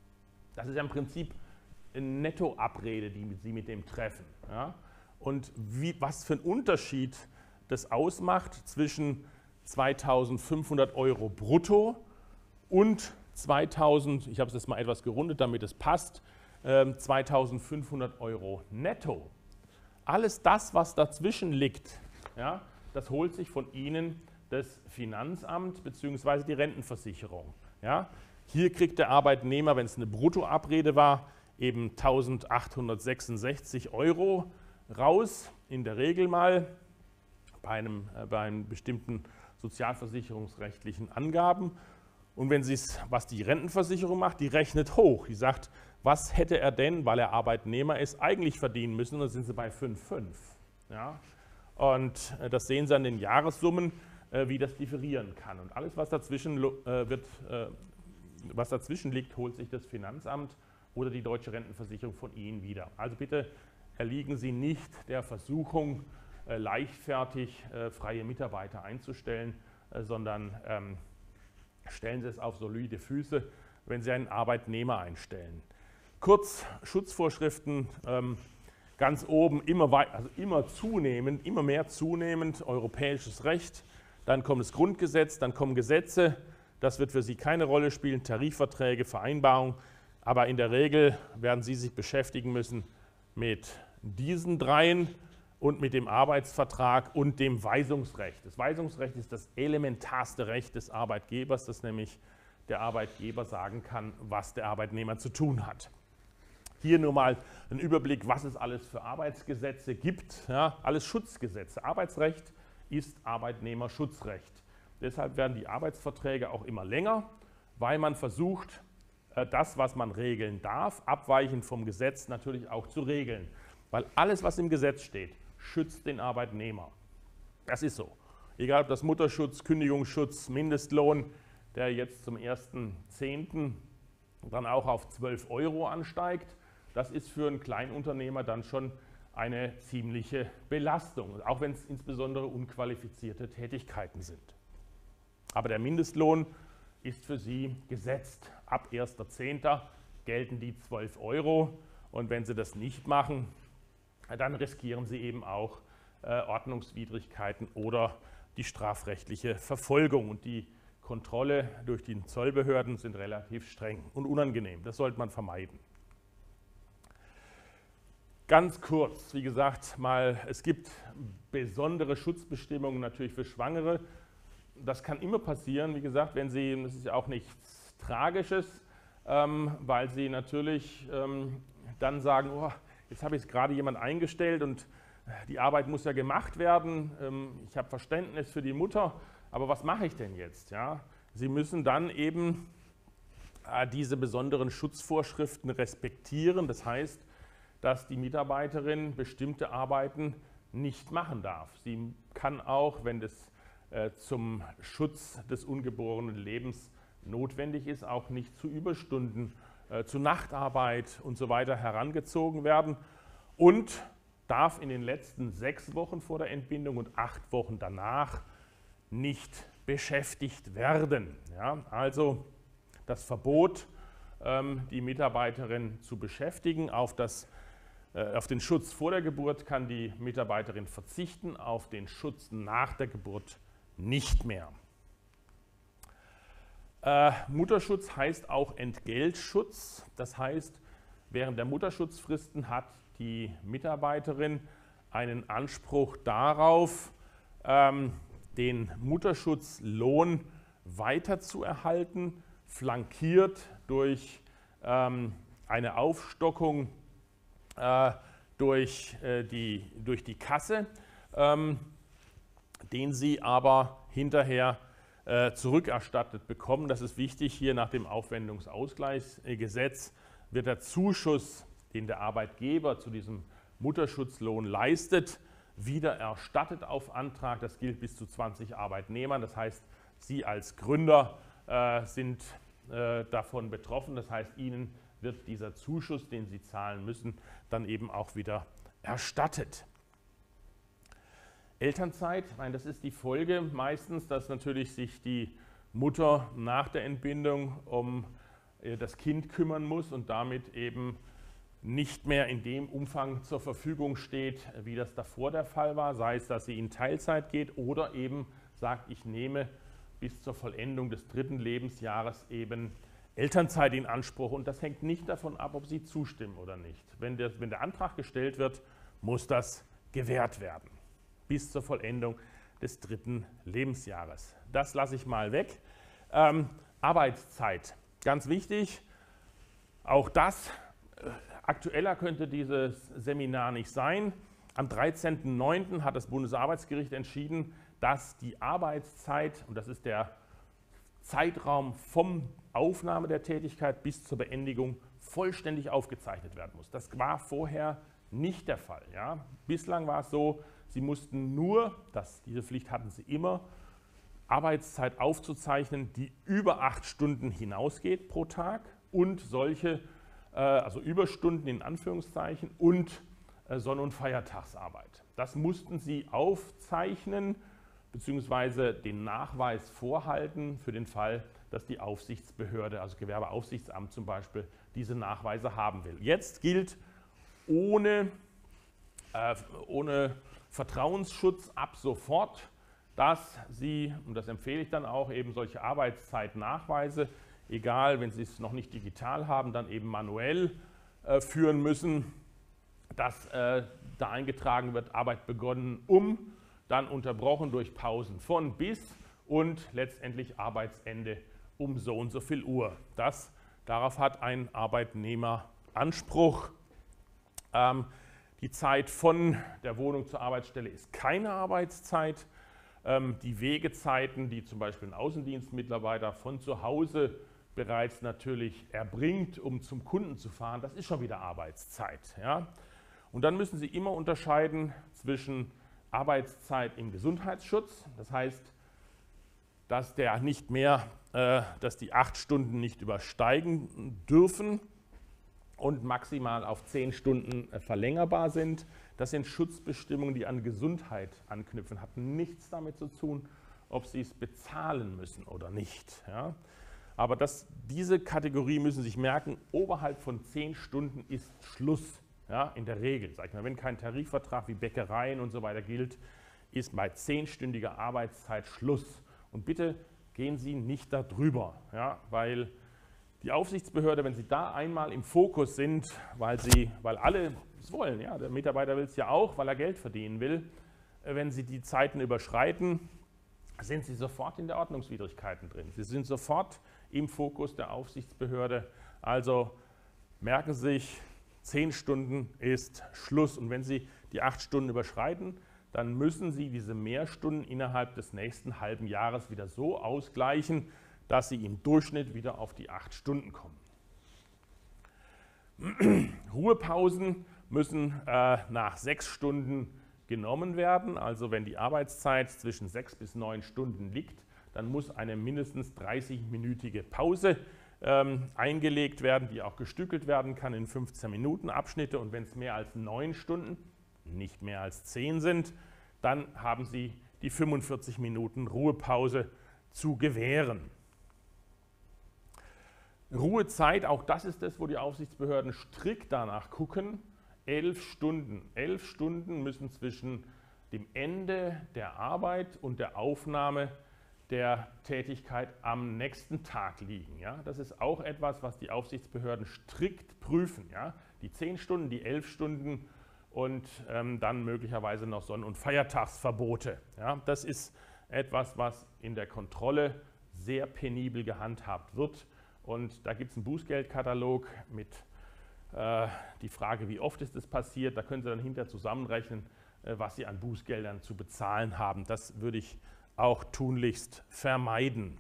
Das ist ja im Prinzip eine Nettoabrede, die Sie mit dem treffen. Ja? Und wie, was für ein Unterschied das ausmacht zwischen zweitausendfünfhundert Euro brutto und zweitausend, ich habe es jetzt mal etwas gerundet, damit es passt, äh, zweitausendfünfhundert Euro netto. Alles das, was dazwischen liegt, ja, das holt sich von Ihnen das Finanzamt bzw. die Rentenversicherung. Ja. Hier kriegt der Arbeitnehmer, wenn es eine Bruttoabrede war, eben eintausendachthundertsechsundsechzig Euro raus, in der Regel mal bei, einem, äh, bei einem bestimmten sozialversicherungsrechtlichen Angaben. Und wenn Sie es, was die Rentenversicherung macht, die rechnet hoch. Die sagt, was hätte er denn, weil er Arbeitnehmer ist, eigentlich verdienen müssen? Und dann sind Sie bei fünf Komma fünf. Ja? Und äh, das sehen Sie an den Jahressummen, äh, wie das differieren kann. Und alles, was dazwischen, äh, wird, äh, was dazwischen liegt, holt sich das Finanzamt oder die Deutsche Rentenversicherung von Ihnen wieder. Also bitte erliegen Sie nicht der Versuchung, äh, leichtfertig äh, freie Mitarbeiter einzustellen, äh, sondern ähm, stellen Sie es auf solide Füße, wenn Sie einen Arbeitnehmer einstellen. Kurz, Schutzvorschriften, ähm, ganz oben immer, weit, also immer zunehmend, immer mehr zunehmend europäisches Recht, dann kommt das Grundgesetz, dann kommen Gesetze, das wird für Sie keine Rolle spielen, Tarifverträge, Vereinbarungen, aber in der Regel werden Sie sich beschäftigen müssen mit diesen dreien und mit dem Arbeitsvertrag und dem Weisungsrecht. Das Weisungsrecht ist das elementarste Recht des Arbeitgebers, dass nämlich der Arbeitgeber sagen kann, was der Arbeitnehmer zu tun hat. Hier nur mal ein Überblick, was es alles für Arbeitsgesetze gibt. Ja, alles Schutzgesetze. Arbeitsrecht ist Arbeitnehmerschutzrecht. Deshalb werden die Arbeitsverträge auch immer länger, weil man versucht, das, was man regeln darf, abweichend vom Gesetz natürlich auch zu regeln. Weil alles, was im Gesetz steht, schützt den Arbeitnehmer. Das ist so. Egal ob das Mutterschutz, Kündigungsschutz, Mindestlohn, der jetzt zum ersten zehnten dann auch auf zwölf Euro ansteigt, das ist für einen Kleinunternehmer dann schon eine ziemliche Belastung, auch wenn es insbesondere unqualifizierte Tätigkeiten sind. Aber der Mindestlohn ist für Sie gesetzt. Ab ersten zehnten gelten die zwölf Euro und wenn Sie das nicht machen, dann riskieren Sie eben auch äh, Ordnungswidrigkeiten oder die strafrechtliche Verfolgung. Und die Kontrolle durch die Zollbehörden sind relativ streng und unangenehm. Das sollte man vermeiden. Ganz kurz, wie gesagt, mal, es gibt besondere Schutzbestimmungen natürlich für Schwangere. Das kann immer passieren, wie gesagt, wenn Sie, das ist ja auch nichts Tragisches, ähm, weil Sie natürlich ähm, dann sagen, oh, jetzt habe ich gerade jemand eingestellt und die Arbeit muss ja gemacht werden. Ich habe Verständnis für die Mutter, aber was mache ich denn jetzt? Ja? Sie müssen dann eben diese besonderen Schutzvorschriften respektieren. Das heißt, dass die Mitarbeiterin bestimmte Arbeiten nicht machen darf. Sie kann auch, wenn das zum Schutz des ungeborenen Lebens notwendig ist, auch nicht zu Überstunden zu Nachtarbeit und so weiter herangezogen werden und darf in den letzten sechs Wochen vor der Entbindung und acht Wochen danach nicht beschäftigt werden. Ja, also das Verbot, ähm, die Mitarbeiterin zu beschäftigen, auf das äh, auf den Schutz vor der Geburt kann die Mitarbeiterin verzichten, auf den Schutz nach der Geburt nicht mehr. Äh, Mutterschutz heißt auch Entgeltschutz. Das heißt, während der Mutterschutzfristen hat die Mitarbeiterin einen Anspruch darauf, ähm, den Mutterschutzlohn weiterzuerhalten, flankiert durch ähm, eine Aufstockung äh, durch, äh, die, durch die Kasse, ähm, den sie aber hinterher äh, zurückerstattet bekommen. Das ist wichtig. Hier nach dem Aufwendungsausgleichsgesetz wird der Zuschuss, den der Arbeitgeber zu diesem Mutterschutzlohn leistet, wieder erstattet auf Antrag. Das gilt bis zu zwanzig Arbeitnehmern. Das heißt, Sie als Gründer äh, sind äh, davon betroffen. Das heißt, Ihnen wird dieser Zuschuss, den Sie zahlen müssen, dann eben auch wieder erstattet. Elternzeit, nein, das ist die Folge meistens, dass natürlich sich die Mutter nach der Entbindung um äh, das Kind kümmern muss und damit eben nicht mehr in dem Umfang zur Verfügung steht, wie das davor der Fall war, sei es, dass sie in Teilzeit geht oder eben sagt, ich nehme bis zur Vollendung des dritten Lebensjahres eben Elternzeit in Anspruch. Und das hängt nicht davon ab, ob Sie zustimmen oder nicht. Wenn der, wenn der Antrag gestellt wird, muss das gewährt werden, bis zur Vollendung des dritten Lebensjahres. Das lasse ich mal weg. Ähm, Arbeitszeit, ganz wichtig, auch das. Aktueller könnte dieses Seminar nicht sein. Am dreizehnten neunten hat das Bundesarbeitsgericht entschieden, dass die Arbeitszeit, und das ist der Zeitraum vom Aufnahme der Tätigkeit bis zur Beendigung, vollständig aufgezeichnet werden muss. Das war vorher nicht der Fall. Ja? Bislang war es so, Sie mussten nur, das, diese Pflicht hatten Sie immer, Arbeitszeit aufzuzeichnen, die über acht Stunden hinausgeht pro Tag und solche also Überstunden in Anführungszeichen und Sonn- und Feiertagsarbeit. Das mussten Sie aufzeichnen bzw. den Nachweis vorhalten für den Fall, dass die Aufsichtsbehörde, also Gewerbeaufsichtsamt zum Beispiel, diese Nachweise haben will. Jetzt gilt ohne, äh, ohne Vertrauensschutz ab sofort, dass Sie, und das empfehle ich dann auch, eben solche Arbeitszeitnachweise, egal, wenn Sie es noch nicht digital haben, dann eben manuell äh, führen müssen, dass äh, da eingetragen wird, Arbeit begonnen um, dann unterbrochen durch Pausen von bis und letztendlich Arbeitsende um so und so viel Uhr. Das, darauf hat ein Arbeitnehmer Anspruch. Ähm, die Zeit von der Wohnung zur Arbeitsstelle ist keine Arbeitszeit. Ähm, die Wegezeiten, die zum Beispiel ein Außendienstmitarbeiter von zu Hause bereits natürlich erbringt, um zum Kunden zu fahren, das ist schon wieder Arbeitszeit. Ja? Und dann müssen Sie immer unterscheiden zwischen Arbeitszeit im Gesundheitsschutz, das heißt, dass der nicht mehr, äh, dass die acht Stunden nicht übersteigen dürfen und maximal auf zehn Stunden äh, verlängerbar sind. Das sind Schutzbestimmungen, die an Gesundheit anknüpfen, hat nichts damit zu tun, ob Sie es bezahlen müssen oder nicht. Ja? Aber das, diese Kategorie müssen Sie sich merken, oberhalb von zehn Stunden ist Schluss. Ja, in der Regel, sag ich mal, wenn kein Tarifvertrag wie Bäckereien und so weiter gilt, ist bei zehnstündiger Arbeitszeit Schluss. Und bitte gehen Sie nicht darüber, ja, weil die Aufsichtsbehörde, wenn Sie da einmal im Fokus sind, weil, sie, weil alle es wollen, ja, der Mitarbeiter will es ja auch, weil er Geld verdienen will, wenn Sie die Zeiten überschreiten, sind Sie sofort in der Ordnungswidrigkeiten drin. Sie sind sofort im Fokus der Aufsichtsbehörde. Also merken Sie sich, zehn Stunden ist Schluss. Und wenn Sie die acht Stunden überschreiten, dann müssen Sie diese Mehrstunden innerhalb des nächsten halben Jahres wieder so ausgleichen, dass Sie im Durchschnitt wieder auf die acht Stunden kommen. Ruhepausen müssen äh, nach sechs Stunden genommen werden. Also wenn die Arbeitszeit zwischen sechs bis neun Stunden liegt, dann muss eine mindestens dreißig-minütige Pause ähm, eingelegt werden, die auch gestückelt werden kann in fünfzehn Minuten Abschnitte. Und wenn es mehr als neun Stunden, nicht mehr als zehn sind, dann haben Sie die fünfundvierzig Minuten Ruhepause zu gewähren. Ruhezeit, auch das ist das, wo die Aufsichtsbehörden strikt danach gucken, elf Stunden. Elf Stunden müssen zwischen dem Ende der Arbeit und der Aufnahme der Tätigkeit am nächsten Tag liegen. Ja? Das ist auch etwas, was die Aufsichtsbehörden strikt prüfen. Ja? Die zehn Stunden, die elf Stunden und ähm, dann möglicherweise noch Sonn- und Feiertagsverbote. Ja? Das ist etwas, was in der Kontrolle sehr penibel gehandhabt wird. Und da gibt es einen Bußgeldkatalog mit äh, die Frage, wie oft ist das passiert. Da können Sie dann hinterher zusammenrechnen, äh, was Sie an Bußgeldern zu bezahlen haben. Das würde ich auch tunlichst vermeiden.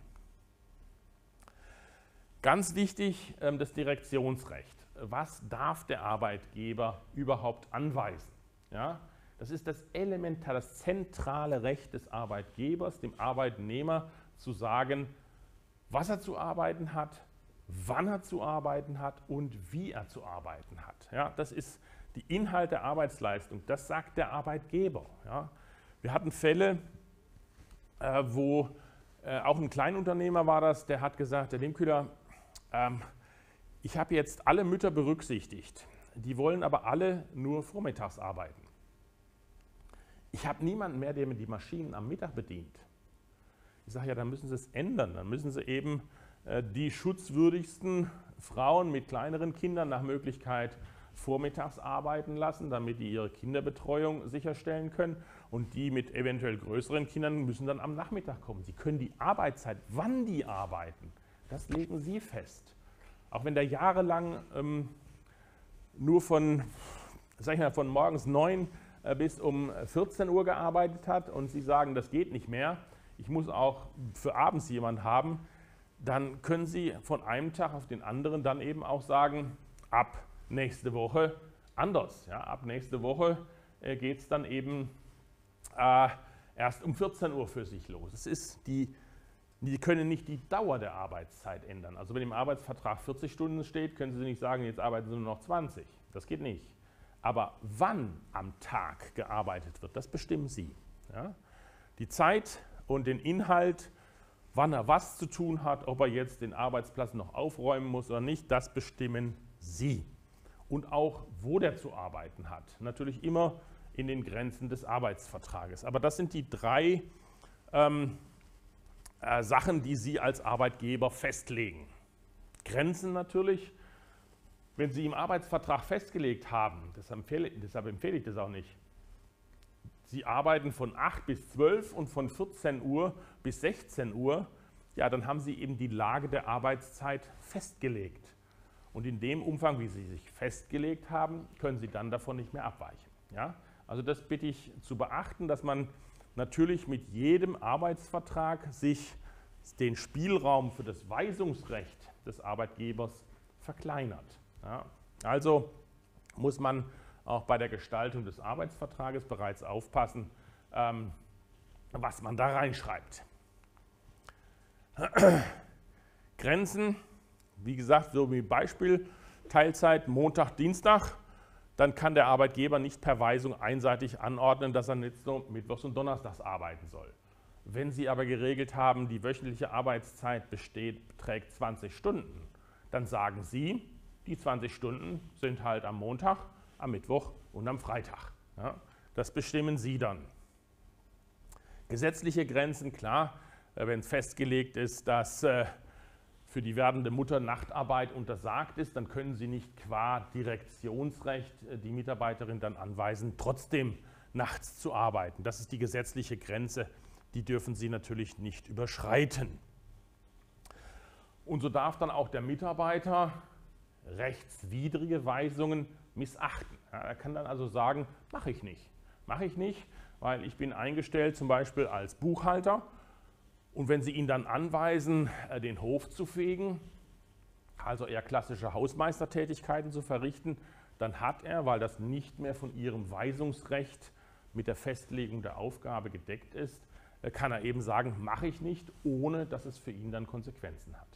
Ganz wichtig, ähm, das Direktionsrecht. Was darf der Arbeitgeber überhaupt anweisen? Ja, das ist das elementare, das zentrale Recht des Arbeitgebers, dem Arbeitnehmer zu sagen, was er zu arbeiten hat, wann er zu arbeiten hat und wie er zu arbeiten hat. Ja, das ist die Inhalt der Arbeitsleistung, das sagt der Arbeitgeber. Ja, wir hatten Fälle, äh, wo äh, auch ein Kleinunternehmer war das, der hat gesagt, Herr Lehmkühler, ähm, ich habe jetzt alle Mütter berücksichtigt, die wollen aber alle nur vormittags arbeiten. Ich habe niemanden mehr, der mir die Maschinen am Mittag bedient. Ich sage, ja, dann müssen Sie es ändern. Dann müssen Sie eben äh, die schutzwürdigsten Frauen mit kleineren Kindern nach Möglichkeit vormittags arbeiten lassen, damit die ihre Kinderbetreuung sicherstellen können. Und die mit eventuell größeren Kindern müssen dann am Nachmittag kommen. Sie können die Arbeitszeit, wann die arbeiten, das legen Sie fest. Auch wenn der jahrelang ähm, nur von, sag ich mal, von morgens neun äh, bis um vierzehn Uhr gearbeitet hat und Sie sagen, das geht nicht mehr, ich muss auch für abends jemanden haben, dann können Sie von einem Tag auf den anderen dann eben auch sagen, ab nächste Woche anders. Ja, ab nächste Woche äh, geht es dann eben äh, erst um vierzehn Uhr für sich los. Es ist die, die können nicht die Dauer der Arbeitszeit ändern. Also wenn im Arbeitsvertrag vierzig Stunden steht, können Sie nicht sagen, jetzt arbeiten Sie nur noch zwanzig. Das geht nicht. Aber wann am Tag gearbeitet wird, das bestimmen Sie. Ja? Die Zeit und den Inhalt, wann er was zu tun hat, ob er jetzt den Arbeitsplatz noch aufräumen muss oder nicht, das bestimmen Sie. Und auch, wo der zu arbeiten hat. Natürlich immer in den Grenzen des Arbeitsvertrages. Aber das sind die drei ähm, äh, Sachen, die Sie als Arbeitgeber festlegen. Grenzen natürlich. Wenn Sie im Arbeitsvertrag festgelegt haben, deshalb empfehle, deshalb empfehle ich das auch nicht, Sie arbeiten von acht bis zwölf und von vierzehn Uhr bis sechzehn Uhr, ja, dann haben Sie eben die Lage der Arbeitszeit festgelegt. Und in dem Umfang, wie Sie sich festgelegt haben, können Sie dann davon nicht mehr abweichen. Ja? Also das bitte ich zu beachten, dass man natürlich mit jedem Arbeitsvertrag sich den Spielraum für das Weisungsrecht des Arbeitgebers verkleinert. Ja? Also muss man auch bei der Gestaltung des Arbeitsvertrages bereits aufpassen, ähm, was man da reinschreibt. Grenzen, wie gesagt, so wie Beispiel, Teilzeit Montag, Dienstag, dann kann der Arbeitgeber nicht per Weisung einseitig anordnen, dass er nicht so Mittwochs und Donnerstags arbeiten soll. Wenn Sie aber geregelt haben, die wöchentliche Arbeitszeit besteht, beträgt zwanzig Stunden, dann sagen Sie, die zwanzig Stunden sind halt am Montag, am Mittwoch und am Freitag. Ja, das bestimmen Sie dann. Gesetzliche Grenzen, klar, wenn festgelegt ist, dass äh, für die werdende Mutter Nachtarbeit untersagt ist, dann können Sie nicht qua Direktionsrecht die Mitarbeiterin dann anweisen, trotzdem nachts zu arbeiten. Das ist die gesetzliche Grenze, die dürfen Sie natürlich nicht überschreiten. Und so darf dann auch der Mitarbeiter rechtswidrige Weisungen missachten. Ja, er kann dann also sagen, mache ich nicht. Mache ich nicht, weil ich bin eingestellt zum Beispiel als Buchhalter. Und wenn Sie ihn dann anweisen, den Hof zu fegen, also eher klassische Hausmeistertätigkeiten zu verrichten, dann hat er, weil das nicht mehr von Ihrem Weisungsrecht mit der Festlegung der Aufgabe gedeckt ist, kann er eben sagen, mache ich nicht, ohne dass es für ihn dann Konsequenzen hat.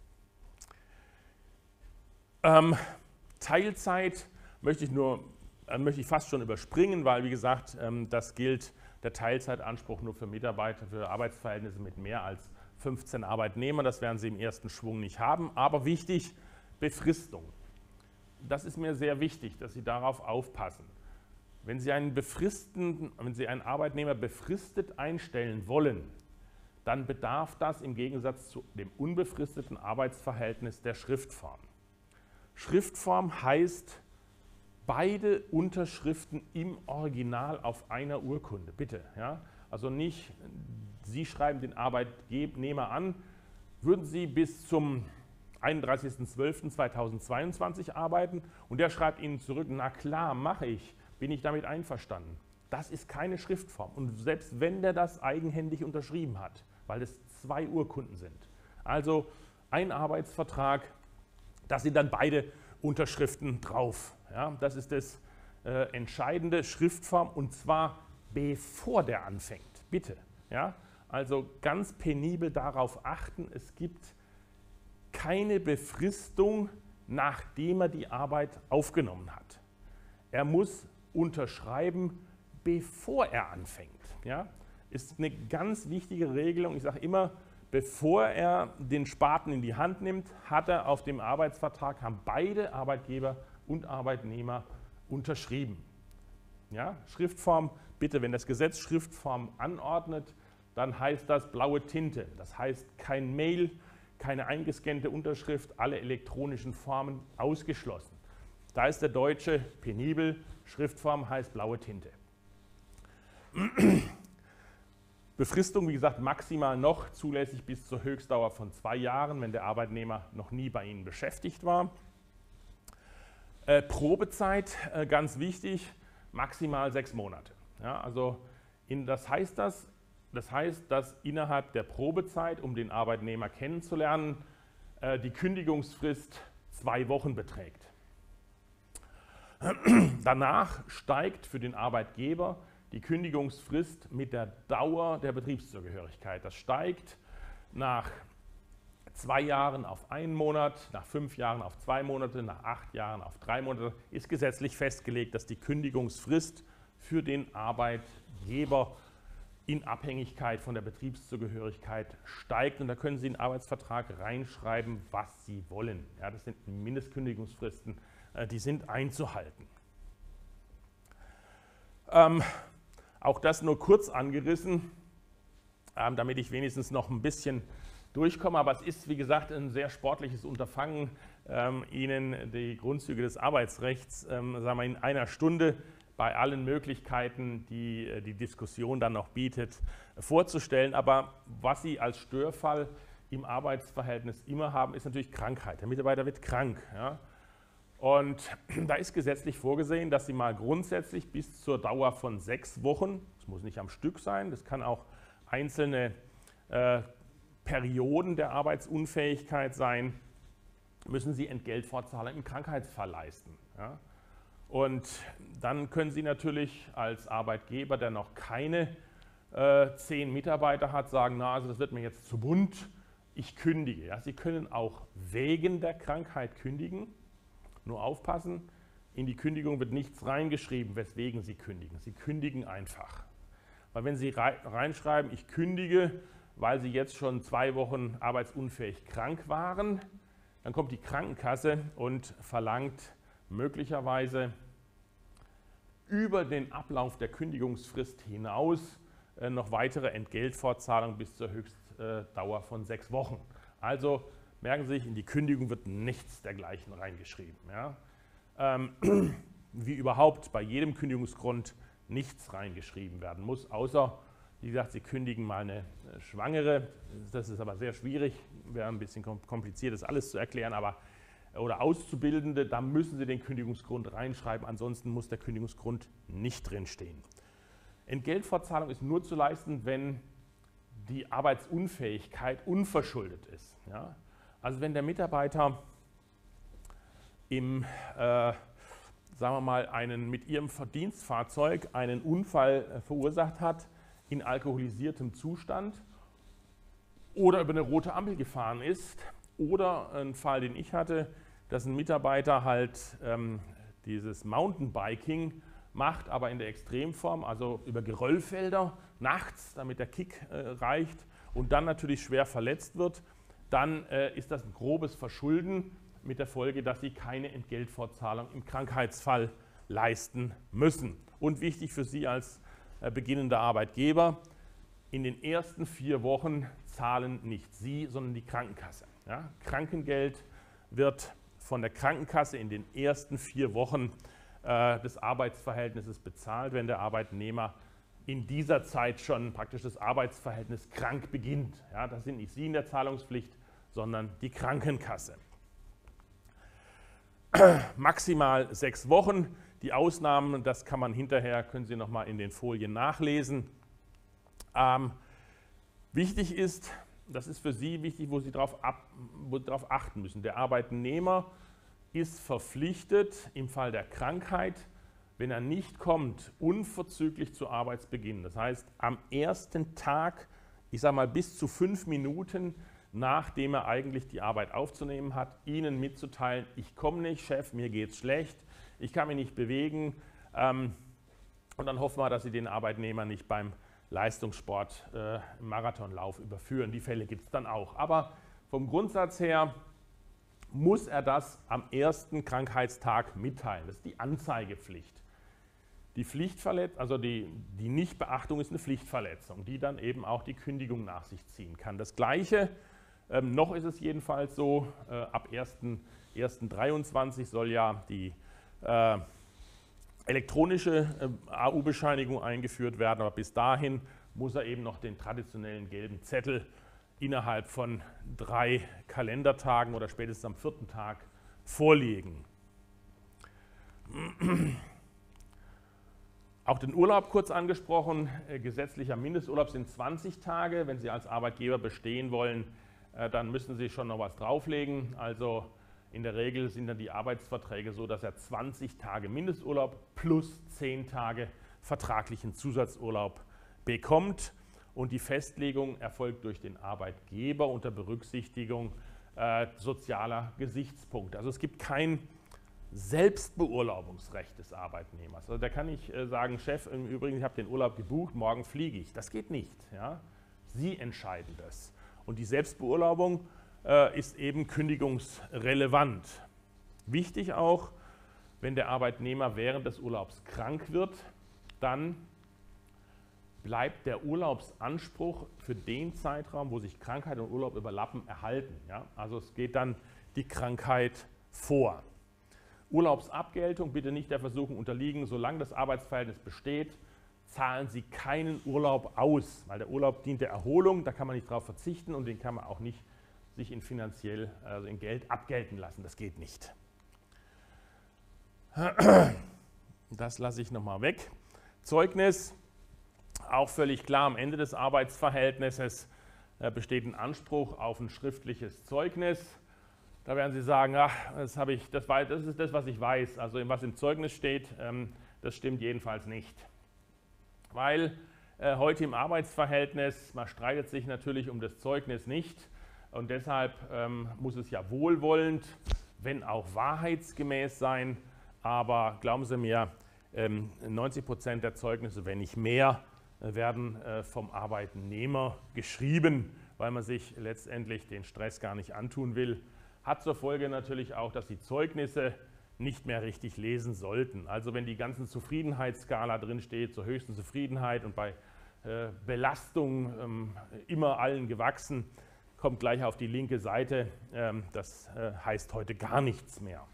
Ähm, Teilzeit möchte ich nur, äh, möchte ich fast schon überspringen, weil wie gesagt, ähm, das gilt der Teilzeitanspruch nur für Mitarbeiter, für Arbeitsverhältnisse mit mehr als fünfzehn Arbeitnehmern. Das werden Sie im ersten Schwung nicht haben. Aber wichtig, Befristung. das ist mir sehr wichtig, dass Sie darauf aufpassen. Wenn Sie einen befristeten, wenn Sie einen Arbeitnehmer befristet einstellen wollen, dann bedarf das im Gegensatz zu dem unbefristeten Arbeitsverhältnis der Schriftform. Schriftform heißt beide Unterschriften im Original auf einer Urkunde, bitte. Ja? Also nicht, Sie schreiben den Arbeitnehmer an, würden Sie bis zum einunddreißigsten zwölften zweitausendzweiundzwanzig arbeiten und der schreibt Ihnen zurück, na klar, mache ich, bin ich damit einverstanden. Das ist keine Schriftform und selbst wenn der das eigenhändig unterschrieben hat, weil es zwei Urkunden sind. Also ein Arbeitsvertrag, da sind dann beide Unterschriften drauf. Ja, das ist das äh, entscheidende, Schriftform, und zwar bevor der anfängt, bitte. Ja, also ganz penibel darauf achten, es gibt keine Befristung, nachdem er die Arbeit aufgenommen hat. Er muss unterschreiben, bevor er anfängt. Ja, ist eine ganz wichtige Regelung. Ich sage immer, bevor er den Spaten in die Hand nimmt, hat er auf dem Arbeitsvertrag, haben beide Arbeitgeber und Arbeitnehmer unterschrieben. Ja, Schriftform, bitte, wenn das Gesetz Schriftform anordnet, dann heißt das blaue Tinte. Das heißt kein Mail, keine eingescannte Unterschrift, alle elektronischen Formen ausgeschlossen. Da ist der Deutsche penibel, Schriftform heißt blaue Tinte. Befristung, wie gesagt, maximal noch zulässig bis zur Höchstdauer von zwei Jahren, wenn der Arbeitnehmer noch nie bei Ihnen beschäftigt war. Äh, Probezeit, äh, ganz wichtig, maximal sechs Monate. Ja, also in, das heißt das, das heißt, dass innerhalb der Probezeit, um den Arbeitnehmer kennenzulernen, äh, die Kündigungsfrist zwei Wochen beträgt. Danach steigt für den Arbeitgeber die Kündigungsfrist mit der Dauer der Betriebszugehörigkeit. Das steigt nach zwei Jahren auf einen Monat, nach fünf Jahren auf zwei Monate, nach acht Jahren auf drei Monate. Ist gesetzlich festgelegt, dass die Kündigungsfrist für den Arbeitgeber in Abhängigkeit von der Betriebszugehörigkeit steigt. Und da können Sie in den Arbeitsvertrag reinschreiben, was Sie wollen. Ja, das sind Mindestkündigungsfristen, die sind einzuhalten. Ähm, auch das nur kurz angerissen, ähm, damit ich wenigstens noch ein bisschen durchkomme. Aber es ist, wie gesagt, ein sehr sportliches Unterfangen, ähm, Ihnen die Grundzüge des Arbeitsrechts ähm, sagen wir, in einer Stunde bei allen Möglichkeiten, die die Diskussion dann noch bietet, vorzustellen. Aber was Sie als Störfall im Arbeitsverhältnis immer haben, ist natürlich Krankheit. Der Mitarbeiter wird krank. Ja? Und da ist gesetzlich vorgesehen, dass Sie mal grundsätzlich bis zur Dauer von sechs Wochen, das muss nicht am Stück sein, das kann auch einzelne äh, Perioden der Arbeitsunfähigkeit sein, müssen Sie Entgeltfortzahlung im Krankheitsfall leisten. Ja? Und dann können Sie natürlich als Arbeitgeber, der noch keine äh, zehn Mitarbeiter hat, sagen, na, also das wird mir jetzt zu bunt, ich kündige. Ja? Sie können auch wegen der Krankheit kündigen. Nur aufpassen, in die Kündigung wird nichts reingeschrieben, weswegen Sie kündigen. Sie kündigen einfach. Weil wenn Sie reinschreiben, ich kündige, weil Sie jetzt schon zwei Wochen arbeitsunfähig krank waren, dann kommt die Krankenkasse und verlangt möglicherweise über den Ablauf der Kündigungsfrist hinaus äh, noch weitere Entgeltfortzahlungen bis zur Höchstdauer von sechs Wochen. Also merken Sie sich, in die Kündigung wird nichts dergleichen reingeschrieben. Ja? Ähm, wie überhaupt bei jedem Kündigungsgrund nichts reingeschrieben werden muss, außer, wie gesagt, Sie kündigen mal eine Schwangere. Das ist aber sehr schwierig, wäre ein bisschen kompliziert, das alles zu erklären, aber oder Auszubildende, da müssen Sie den Kündigungsgrund reinschreiben, ansonsten muss der Kündigungsgrund nicht drinstehen. Entgeltfortzahlung ist nur zu leisten, wenn die Arbeitsunfähigkeit unverschuldet ist. Ja? Also wenn der Mitarbeiter im, äh, sagen wir mal, einen, mit Ihrem Dienstfahrzeug einen Unfall äh, verursacht hat in alkoholisiertem Zustand oder über eine rote Ampel gefahren ist oder ein Fall, den ich hatte, dass ein Mitarbeiter halt ähm, dieses Mountainbiking macht, aber in der Extremform, also über Geröllfelder nachts, damit der Kick äh, reicht und dann natürlich schwer verletzt wird, dann äh, ist das ein grobes Verschulden mit der Folge, dass sie keine Entgeltfortzahlung im Krankheitsfall leisten müssen. Und wichtig für Sie als äh, beginnender Arbeitgeber, in den ersten vier Wochen zahlen nicht Sie, sondern die Krankenkasse. Ja? Krankengeld wird von der Krankenkasse in den ersten vier Wochen äh, des Arbeitsverhältnisses bezahlt, wenn der Arbeitnehmer in dieser Zeit schon praktisch das Arbeitsverhältnis krank beginnt. Ja? Das sind nicht Sie in der Zahlungspflicht, sondern die Krankenkasse. Maximal sechs Wochen. Die Ausnahmen, das kann man hinterher, können Sie nochmal in den Folien nachlesen. Ähm, wichtig ist, das ist für Sie wichtig, wo Sie darauf achten müssen. Der Arbeitnehmer ist verpflichtet, im Fall der Krankheit, wenn er nicht kommt, unverzüglich zu Arbeitsbeginn. Das heißt, am ersten Tag, ich sage mal bis zu fünf Minuten, nachdem er eigentlich die Arbeit aufzunehmen hat, Ihnen mitzuteilen, ich komme nicht, Chef, mir geht es schlecht, ich kann mich nicht bewegen. Ähm, und dann hoffen wir, dass Sie den Arbeitnehmer nicht beim Leistungssport äh, im Marathonlauf überführen. Die Fälle gibt es dann auch. Aber vom Grundsatz her muss er das am ersten Krankheitstag mitteilen. Das ist die Anzeigepflicht. Die Pflichtverletzung, also die, die Nichtbeachtung ist eine Pflichtverletzung, die dann eben auch die Kündigung nach sich ziehen kann. Das Gleiche, ähm, noch ist es jedenfalls so, äh, ab ersten ersten dreiundzwanzig soll ja die äh, elektronische äh, A U-Bescheinigung eingeführt werden, aber bis dahin muss er eben noch den traditionellen gelben Zettel innerhalb von drei Kalendertagen oder spätestens am vierten Tag vorlegen. Auch den Urlaub kurz angesprochen. Äh, gesetzlicher Mindesturlaub sind zwanzig Tage. Wenn Sie als Arbeitgeber bestehen wollen, äh, dann müssen Sie schon noch was drauflegen. Also in der Regel sind dann die Arbeitsverträge so, dass er zwanzig Tage Mindesturlaub plus zehn Tage vertraglichen Zusatzurlaub bekommt. Und die Festlegung erfolgt durch den Arbeitgeber unter Berücksichtigung äh, sozialer Gesichtspunkte. Also es gibt kein Selbstbeurlaubungsrecht des Arbeitnehmers. Also da kann ich äh, sagen, Chef, im Übrigen, ich habe den Urlaub gebucht, morgen fliege ich. Das geht nicht. Ja? Sie entscheiden das. Und die Selbstbeurlaubung äh, ist eben kündigungsrelevant. Wichtig auch, wenn der Arbeitnehmer während des Urlaubs krank wird, dann bleibt der Urlaubsanspruch für den Zeitraum, wo sich Krankheit und Urlaub überlappen, erhalten. Ja? Also es geht dann die Krankheit vor. Urlaubsabgeltung bitte nicht der Versuchung unterliegen, solange das Arbeitsverhältnis besteht, zahlen Sie keinen Urlaub aus, weil der Urlaub dient der Erholung, da kann man nicht darauf verzichten und den kann man auch nicht sich in finanziell, also in Geld abgelten lassen, das geht nicht. Das lasse ich nochmal weg. Zeugnis, auch völlig klar, am Ende des Arbeitsverhältnisses besteht ein Anspruch auf ein schriftliches Zeugnis. Da werden Sie sagen, ach, das, habe ich, das, war, das ist das, was ich weiß. Also was im Zeugnis steht, ähm, das stimmt jedenfalls nicht. Weil äh, heute im Arbeitsverhältnis, man streitet sich natürlich um das Zeugnis nicht und deshalb ähm, muss es ja wohlwollend, wenn auch wahrheitsgemäß sein. Aber glauben Sie mir, ähm, neunzig Prozent der Zeugnisse, wenn nicht mehr, äh, werden äh, vom Arbeitnehmer geschrieben, weil man sich letztendlich den Stress gar nicht antun will. Hat zur Folge natürlich auch, dass die Zeugnisse nicht mehr richtig lesen sollten. Also wenn die ganzen Zufriedenheitsskala drin steht, zur höchsten Zufriedenheit und bei äh, Belastung ähm, immer allen gewachsen, kommt gleich auf die linke Seite. Ähm, das äh, heißt heute gar nichts mehr.